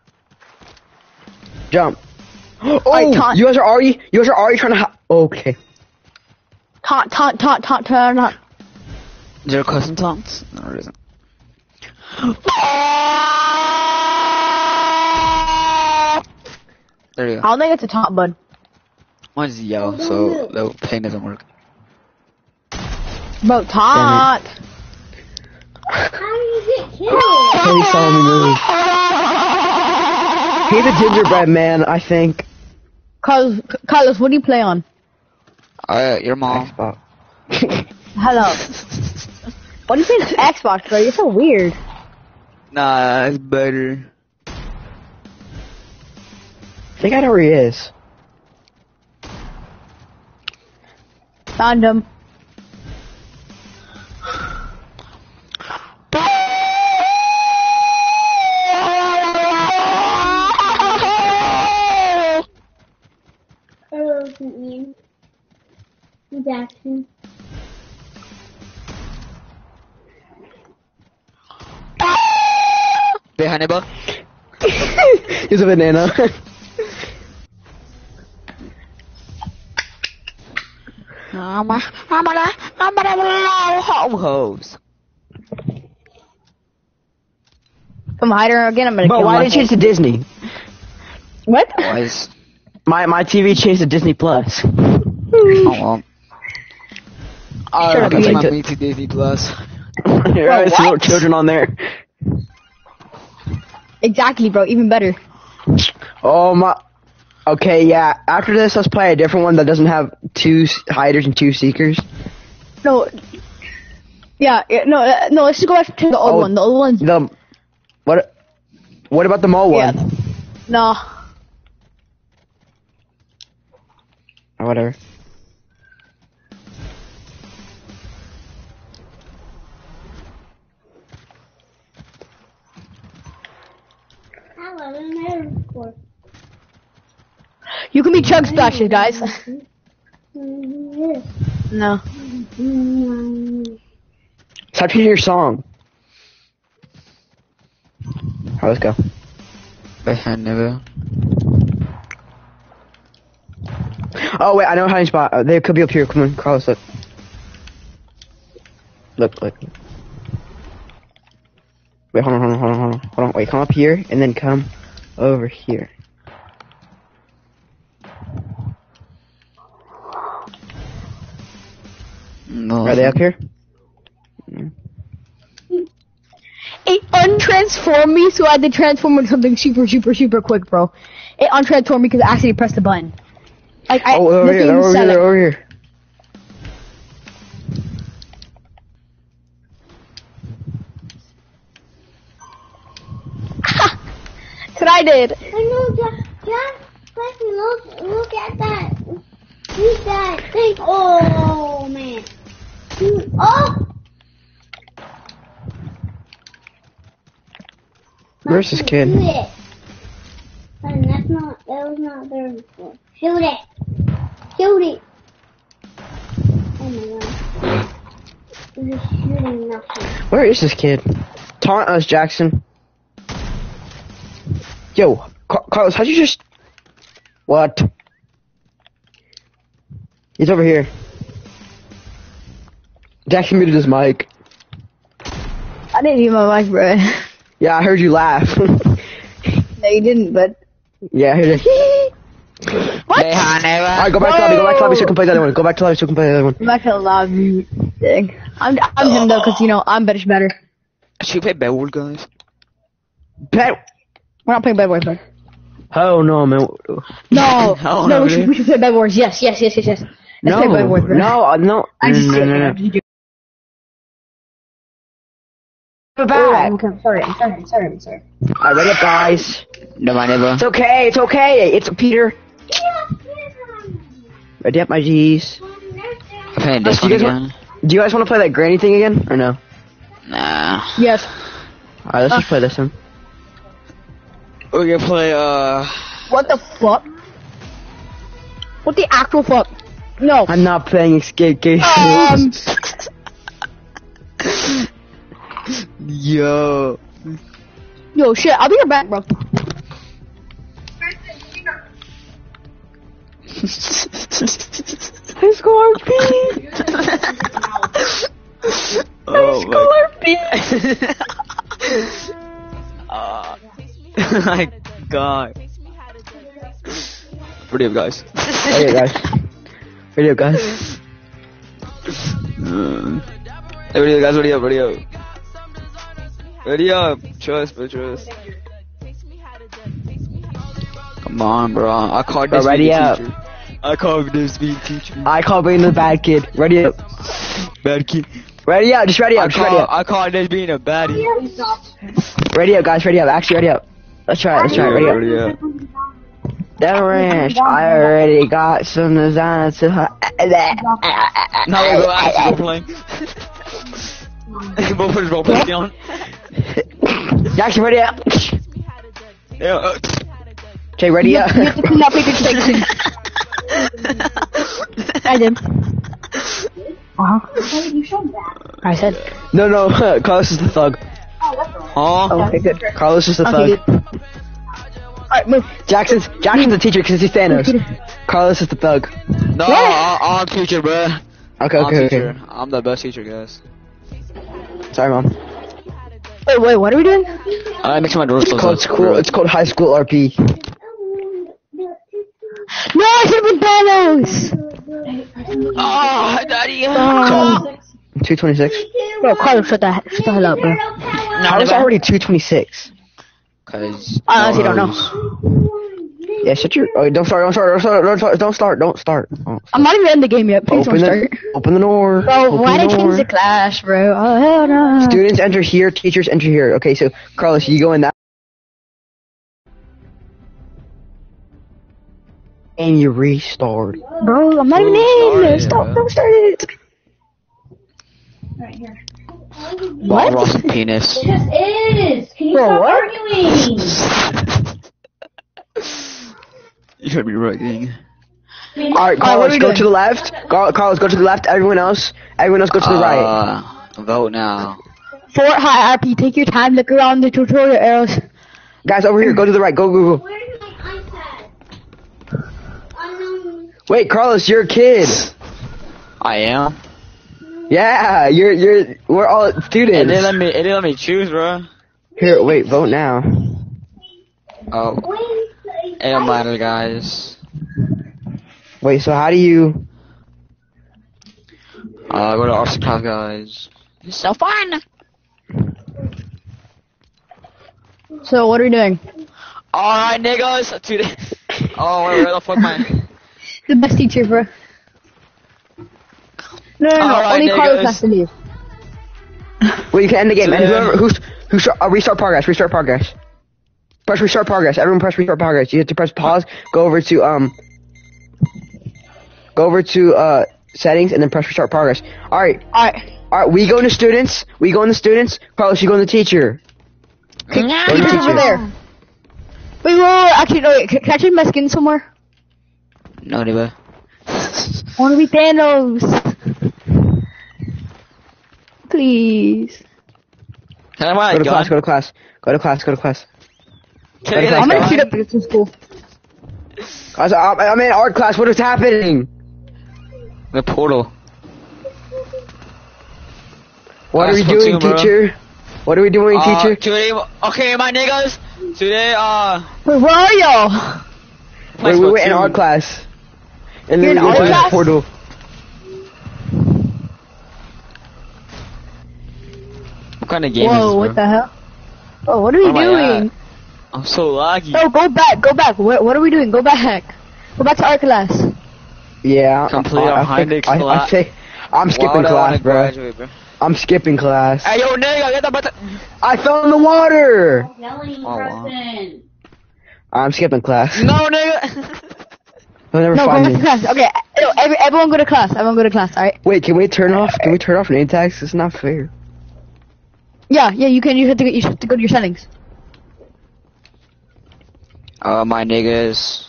Jump. Oh, I taunt- you guys are already, you guys are already trying to. Hi- okay. Taunt, taunt, taunt, taunt, taunt, taunt. Is there custom taunts? No, there isn't. There you I go. don't think it's a taunt, bud. Mine's yellow, so the pain doesn't work. Bro, taunt. How do you get killed? Please follow me, move. He's a gingerbread man, I think. Carlos, Carlos, what do you play on? Uh, your mom. Xbox. Hello. What do you say to Xbox, bro? You're so weird. Nah, it's better. I think I know where he is. Found him. hi, neighbor. He's a banana. I'm a, I'm a, I'm a home hose. Come hide her again. I'm gonna. But kill why my did you change to Disney? What? Was. My my T V changed to Disney Plus. Oh, well. Shut Alright, up, that's you my take me to Disney Plus. There are what? little children on there. Exactly, bro. Even better. Oh my. Okay, yeah. After this, let's play a different one that doesn't have two s- hiders and two seekers. No. Yeah. yeah no. Uh, no. Let's just go back to the old Oh, one. The old one's. The what? What about the mole Yeah. one? No. Or whatever. Hello, I'm for. You can be chug splashes, guys. No. Stop changing your song. Alright, let's go. I never. Oh wait, I know a hiding spot. Uh, they could be up here. Come on, Carlos, look. Look, look. Wait, hold on, hold on, hold on, hold on, hold on. Wait, come up here and then come over here. No. Are they up here? It untransformed me, so I had to transform into something super, super, super quick, bro. It untransformed me because I accidentally pressed the button. Like, I, Oh, over nothing here, they're over said here, it. they're over here. That's what I did. I know, Jack. Jack, Jackson, look, look at that. Who's that thing? Oh, man. Dude, oh! Where's this kid? Shoot it. And that's not, that was not there before. Shoot it. Shoot it. Oh my god. You're just shooting nothing. Where is this kid? Taunt us, Jackson. Yo, Car- Carlos, how'd you just... What? He's over here. Jackson muted his mic. I didn't use my mic, bro. Yeah, I heard you laugh. No, you didn't, but... Yeah, I heard it. What? Say hi, neighbor. Alright, go back to lobby, go back to lobby so we can play the other one. Go back to lobby so we can play the other one. I'm not gonna lie, you thing. I'm, I'm him though, cause you know, I'm better, better. Should we play Bedwars, guys? Bet. We're not playing Bed Wars, bro. Oh no, man. No, Hell no, no, we should, dude. we should play Bed Wars. Yes, yes, yes, yes, yes. Let's No, play Bed Wars, bro. no, uh, no. I'm just no, kidding. no, no. I'm just kidding. We're Oh, back. okay, I'm sorry, I'm sorry, I'm sorry, I'm sorry. Alright, ready up, guys. No, my neighbor. It's okay, it's okay. It's Peter. Ready up, my G's. I'm playing this Do one you guys again. Do you guys want to play that granny thing again, or no? Nah. Yes. Alright, let's just play this one. We're gonna play, uh... What the fuck? What the actual fuck? No. I'm not playing Escape Game. Um. Yo. Yo, shit. I'll be right back, bro. High school R P. Oh School my... R P. uh, my god. Pretty up, guys. Ready up, guys. Ready up, guys. Uh, hey, ready up, guys. Ready up, ready up. Ready up. Trust, bro, trust. Come on, bro. I called Bro, this ready being a up. teacher. I called this being teacher. I call being the bad kid. Ready up. Bad kid. Ready up, just ready I up, just ready call, up. I call this being a baddie. Ready up, guys, ready up. Actually, ready up. Let's try it, let's try it. Ready up. Ready up. That ranch, I already got some design to her. Now we go actually role playing. Both put his role playing on. Jackson, ready up. Yeah. Uh, Okay, ready up. You have to clean up paper section. I did. Uh huh. I said. No, no, Carlos is the thug. Oh, that's all right. Huh? Oh, okay, good. Carlos is the Okay, thug. good. Alright, move. Jackson's Jackson's the teacher because he's Thanos. Carlos is the thug. No, I, I'm teacher, bro. Okay, I'm okay, teacher. okay. I'm the best teacher, guys. Sorry, mom. Wait, wait, what are we doing? I make sure my doors It's closed. called school. It's called high school R P. No, I should have been Thanos! Oh, daddy. Oh. Two twenty six. Bro, Carlos, shut the, shut the hell up, bro. How is already two twenty six? Cause I honestly don't know. Yeah, shut your. Oh, don't start. Don't start. Don't start. Don't start. Don't start. Don't start. Oh. I'm not even in the game yet. Please Open don't the. start. Open the door. Bro, Open why the did I change door. the class, bro? Oh, hell no. Students enter here. Teachers enter here. Okay, so Carlos, you go in that. And you restart. Bro, I'm not even Bro, in. sorry, Stop, bro. don't start it. Bob What? Ross penis. It is. Can you Bro, stop what? arguing? You heard me right, gang. All right, Alright, what Carlos, are we go doing? to the left. Car- Carlos, go to the left. Everyone else, everyone else, go to the right. Uh, vote now. Fort High R P, take your time, look around the tutorial arrows. Guys, over here. Go to the right. Go, go, go. Where's my iPad? Unknown. Wait, Carlos, you're a kid. I am. Yeah, you're, you're. We're all It students. didn't let me. It didn't let me choose, bro. Here, wait. Vote now. Oh, it don't matter, guys. Wait. So how do you? Uh, go to Arts Class, guys. It's so fun. So, what are we doing? All right, niggas. Today. Oh, wait, where the fuck my? The best teacher, bro. No, no, no, Alright, only Carlos niggas. has to leave. Wait, you can end the game. And Yeah. whoever who's who start, uh, restart progress. Restart progress. Press restart progress. Everyone, press restart progress. You have to press pause. Go over to um. Go over to uh settings and then press restart progress. All right, Alright. all right. We go into students. We go into students. Carlos, you go into teacher. Okay, Go to teacher's teacher. over there. Wait, wait, wait, actually, no, wait, can, can I change my skin somewhere? No, nigga. I want to be Thanos. Please. Can I buy Go a to class. Go gun? to class. Go to class. Go to class. Can I get I'm a I'm gonna gun? shoot up this in school. Guys, I'm, I'm in art class. What is happening? The portal. What are we Class doing, platoon, bro. teacher? What are we doing, Uh, teacher? today, okay, my niggas. Today, uh, Wait, where are y'all? Wait, we were in platoon. art class. And You're then in we art go to the class? portal. What kind of game is Whoa, this, what bro? the hell? Oh, what are we Oh my doing? God. I'm so laggy. No, go back, go back. What, what are we doing? Go back. Go back to art class. Yeah. Complete I, our I, hind think, I, I class. think I'm Why skipping would I class, wanna bro. graduate, bro? I'm skipping class. Hey, yo, nigga, get the butt. I fell in the water. Yelling Oh, wow. person. I'm skipping class. No, nigga. You'll never No, go find back to me. class. Okay, no, every, everyone go to class. Everyone go to class, alright? Wait, can we turn off? Can we turn off name tags? It's not fair. Yeah, yeah, you can. You have to, you have to go to your settings. Uh, my niggas.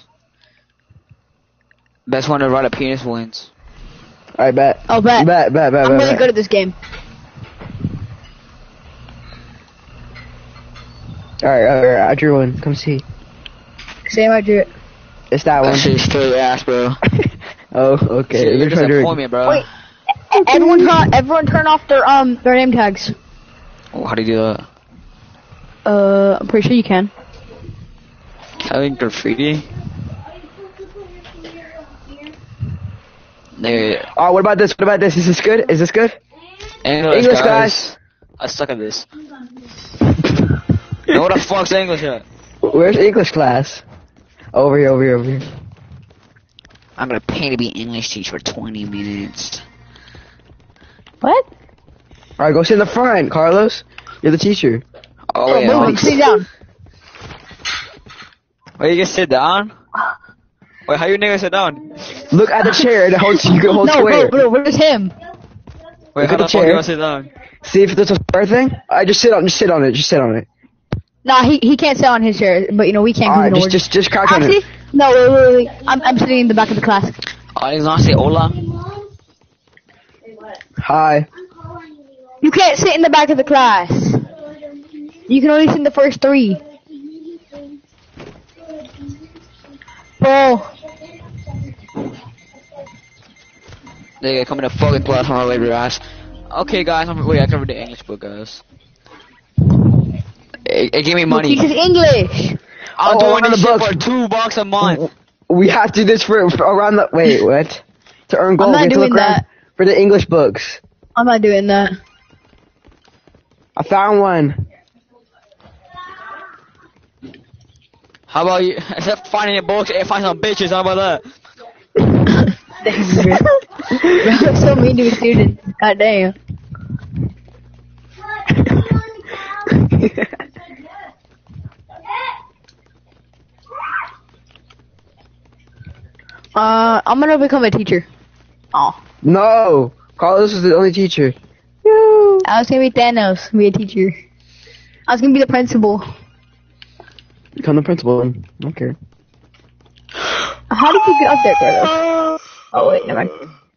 Best one to ride a penis wins. All right, bet. Oh, bet. Bet, bet, bet, I'm bet, really bet. good at this game. All right, all right, I drew one. Come see. Same, I drew it. It's that That one. shit's straight ass, bro. Oh, okay. Shit, you're They're trying to- disappointment, bro. Wait, e- everyone turn, everyone turn off their um their name tags. Oh, how do you do that? Uh, I'm pretty sure you can. Having graffiti? Nigga, Oh, what about this? What about this? Is this good? Is this good? English, English, guys. I suck at this. No, what the fuck's English at? Where's English class? Over here, over here, over here. I'm gonna pay to be English teacher for twenty minutes. What? All right, go sit in the front, Carlos. You're the teacher. Oh, Oh, yeah. move I'm- it, sit down. Wait, you can sit down? Wait, how you niggas sit down? Look at the chair and hold. You can hold No, square. bro, bro, where's him? Wait, Look how at the the fuck chair. you gonna sit down? See if there's a square thing. I just sit on. Just sit on it. Just sit on it. Nah, he he can't sit on his chair, but you know we can't. All 'cause, right, you know, just we're- just just crouch on Actually, it. no, wait, wait, wait. I'm I'm sitting in the back of the class. Oh, he's gonna say hola? Hi. You can't sit in the back of the class. You can only sing the first three. Bro. They come in a fucking class on our way, ass. Okay, guys, I'm wait. I covered the English book, guys. It, it gave me money. Teaches English. I'm Oh, doing on this the shit book. for two bucks a month. We have to do this for, for around the wait what to earn gold. I'm not we have to doing look around that. for the English books. I'm not doing that. I found one. How about you? Instead of finding a books, find some bitches. How about that? That's so mean to a student. God damn. uh, I'm gonna become a teacher. Oh, No, Carlos is the only teacher. I was gonna be Thanos, be a teacher. I was gonna be the principal. Become the principal. I don't care. How did you get up there, Carlos? Oh wait, never mind.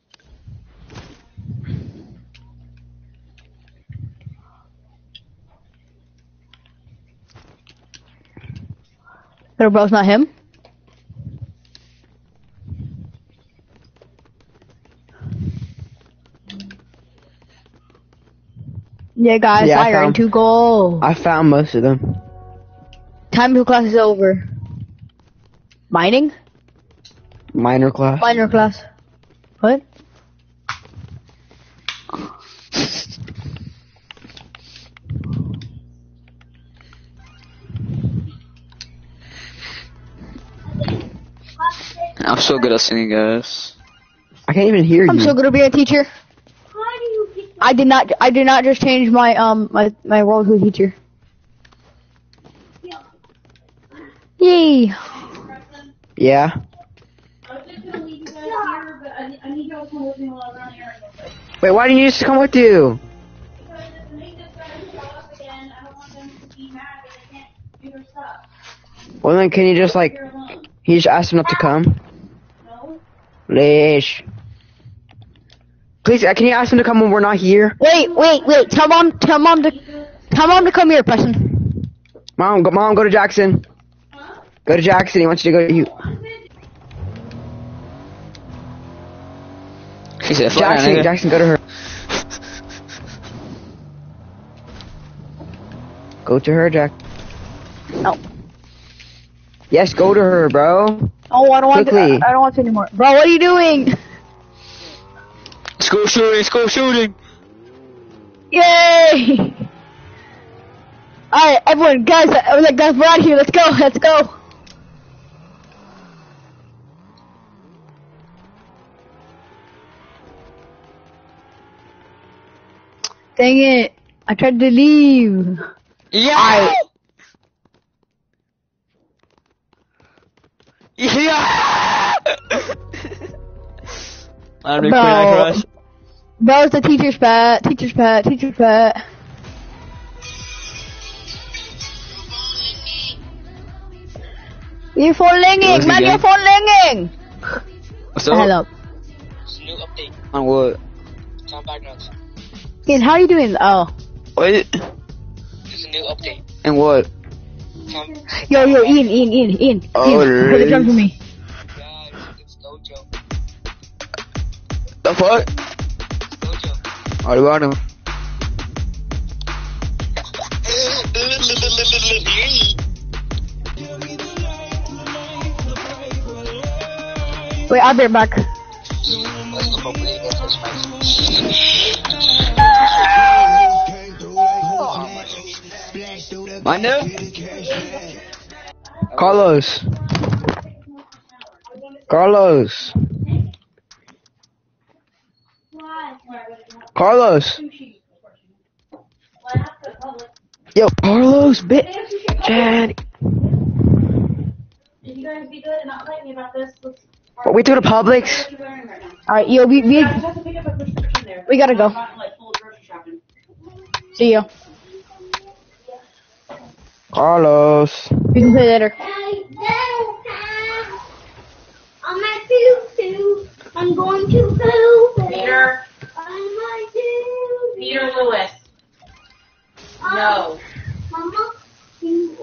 Little bro's not him. Yeah, guys, Yeah, I I earned found- two gold. I found most of them. Time to class is over. Mining? Minor class. Minor class. What? I'm so good at singing, guys. I can't even hear I'm you. so good at being a teacher. I did not. I did not just change my um my my role to a teacher. Yay! Yeah. Wait, why didn't you just come with you? Well then, can you just like, he just asked him not to come? Leash. Please, uh, can you ask him to come when we're not here? Wait, wait, wait! Tell mom, tell mom to, tell mom to come here, Preston. Mom, go, mom, go to Jackson. Go to Jackson. He wants you to go to you. She said, "Fuck Jackson, nigga." Jackson, go to her. Go to her, Jack. No. Yes, go to her, bro. Oh, I don't want to. Quickly. I, I don't want to anymore. Bro, what are you doing? School shooting, school shooting. Yay! Alright, everyone, guys, uh, like, guys, we're out of here. Let's go, let's go. Dang it. I tried to leave. Yeah. Yeah. I'm recording, I Bro. crush. Bro, it's the teacher's pet, teacher's pet, teacher's pet. Your phone What's ringing, the man, your game? phone ringing. What's up? Hello. New update. On what? Tom Backgrounds. Ian, how are you doing? Oh. What? There's a new update. And what? Tom, Yo, yo, Ian, Ian, Ian, Ian. Oh, Ian, play the drum for me. guys, it's Gojo. The fuck? It's Gojo. What about him? Wait, I'll be right back. Let's appropriate it as Mine now? Carlos. Carlos. Carlos. Yo, Carlos, bit. Chad. If you guys be good and not fight me about this, let's. What, we to the Publix? What you wearing right now? Alright, yo, we, we, I just have to pick up a prescription there. We gotta go. I'm not like full grocery shopping. see ya. Carlos. We can play later. I'm at Poo I'm going to Poo Peter, I'm at Poo Peter Lewis. No. Mama,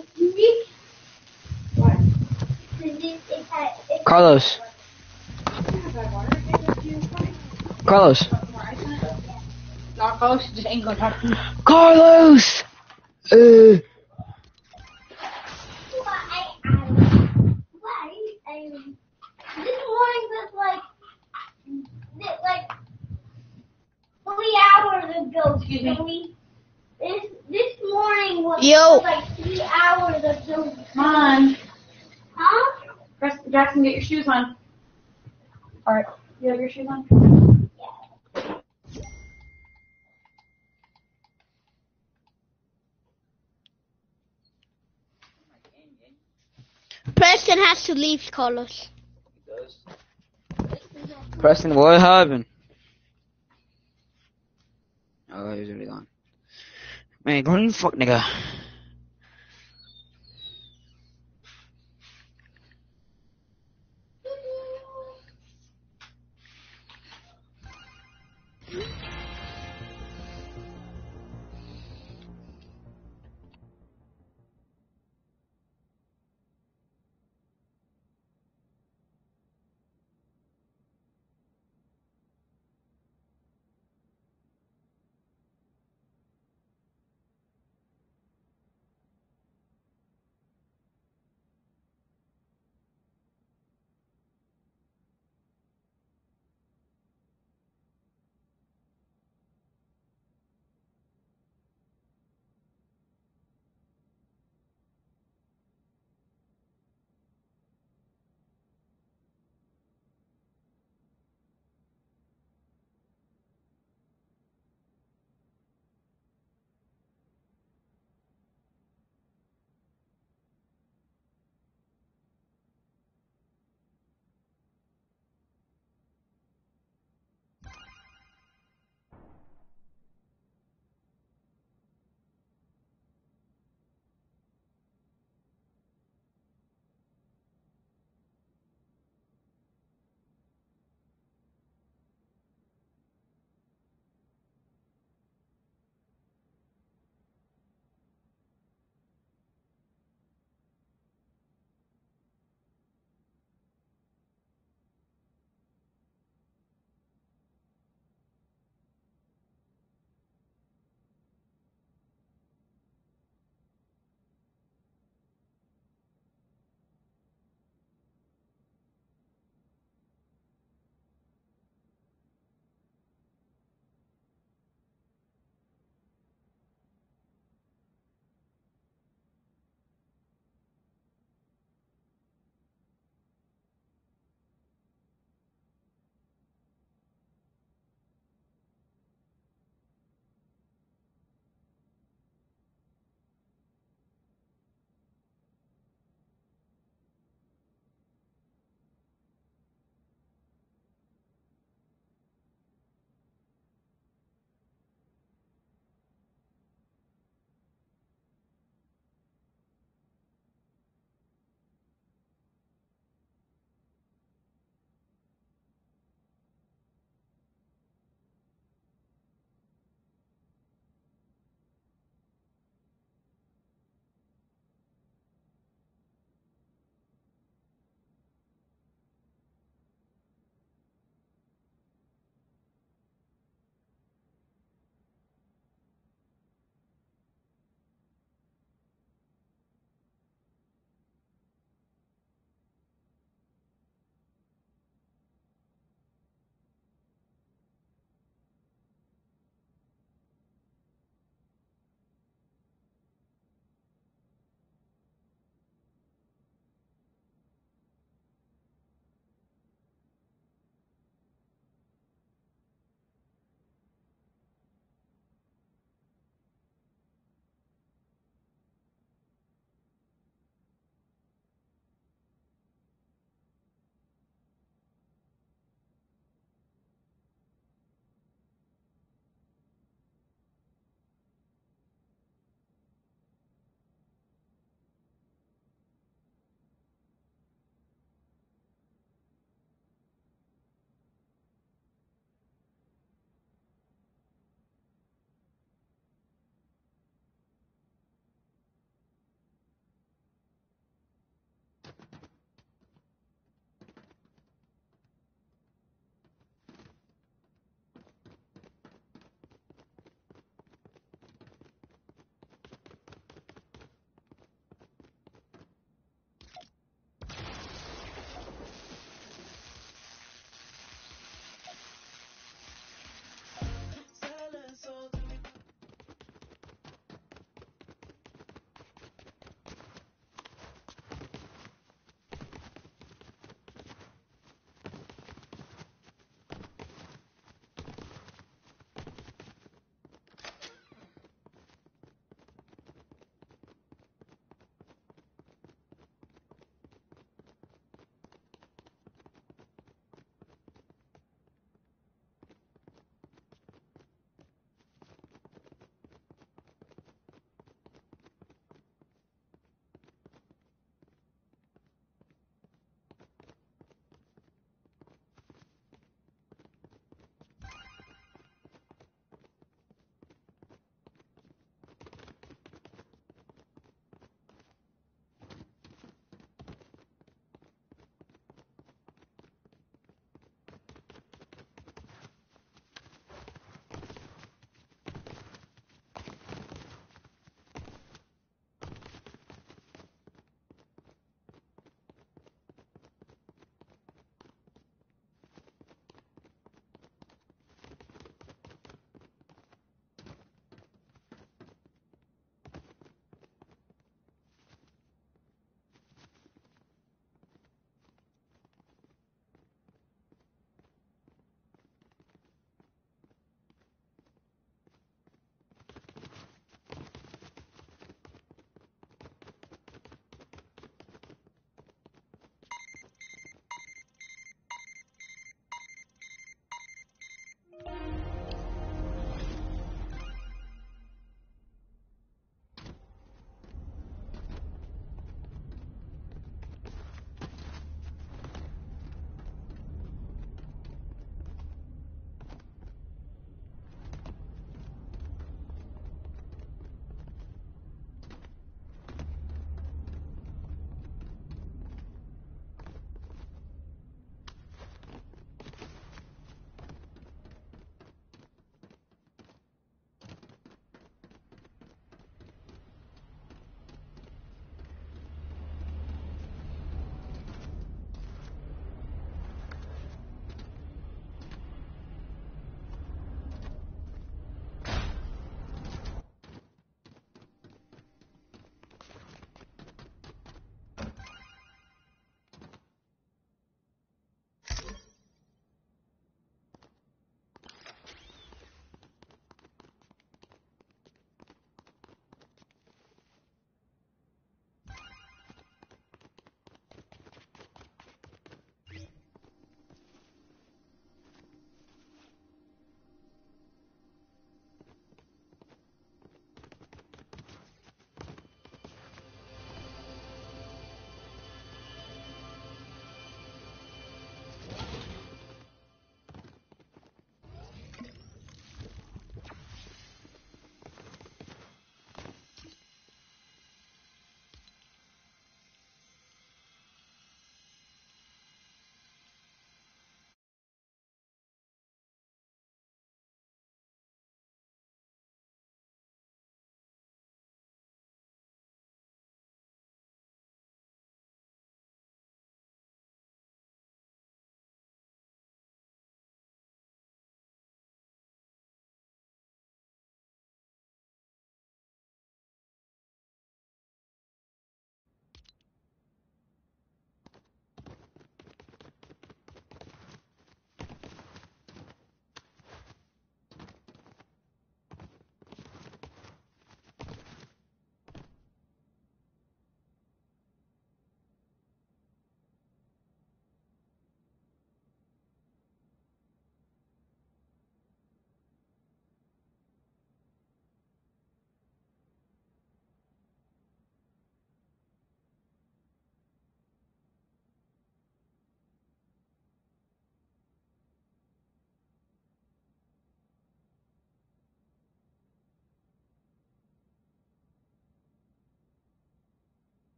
Nick, What? Nick, it had, it Carlos. Carlos. Not close, just ain't gonna talk to me. Carlos. Uh. Why, I, why, I, this morning was like, th- like, three hours ago. Excuse me? Joey. This, this morning was Yo. like three hours ago. Come on. Huh? Press, Jackson, get your shoes on. Alright. You have your shoes on? Preston has to leave, Carlos. Preston, what happened? Oh, he's already gone. Man, go in fuck nigga.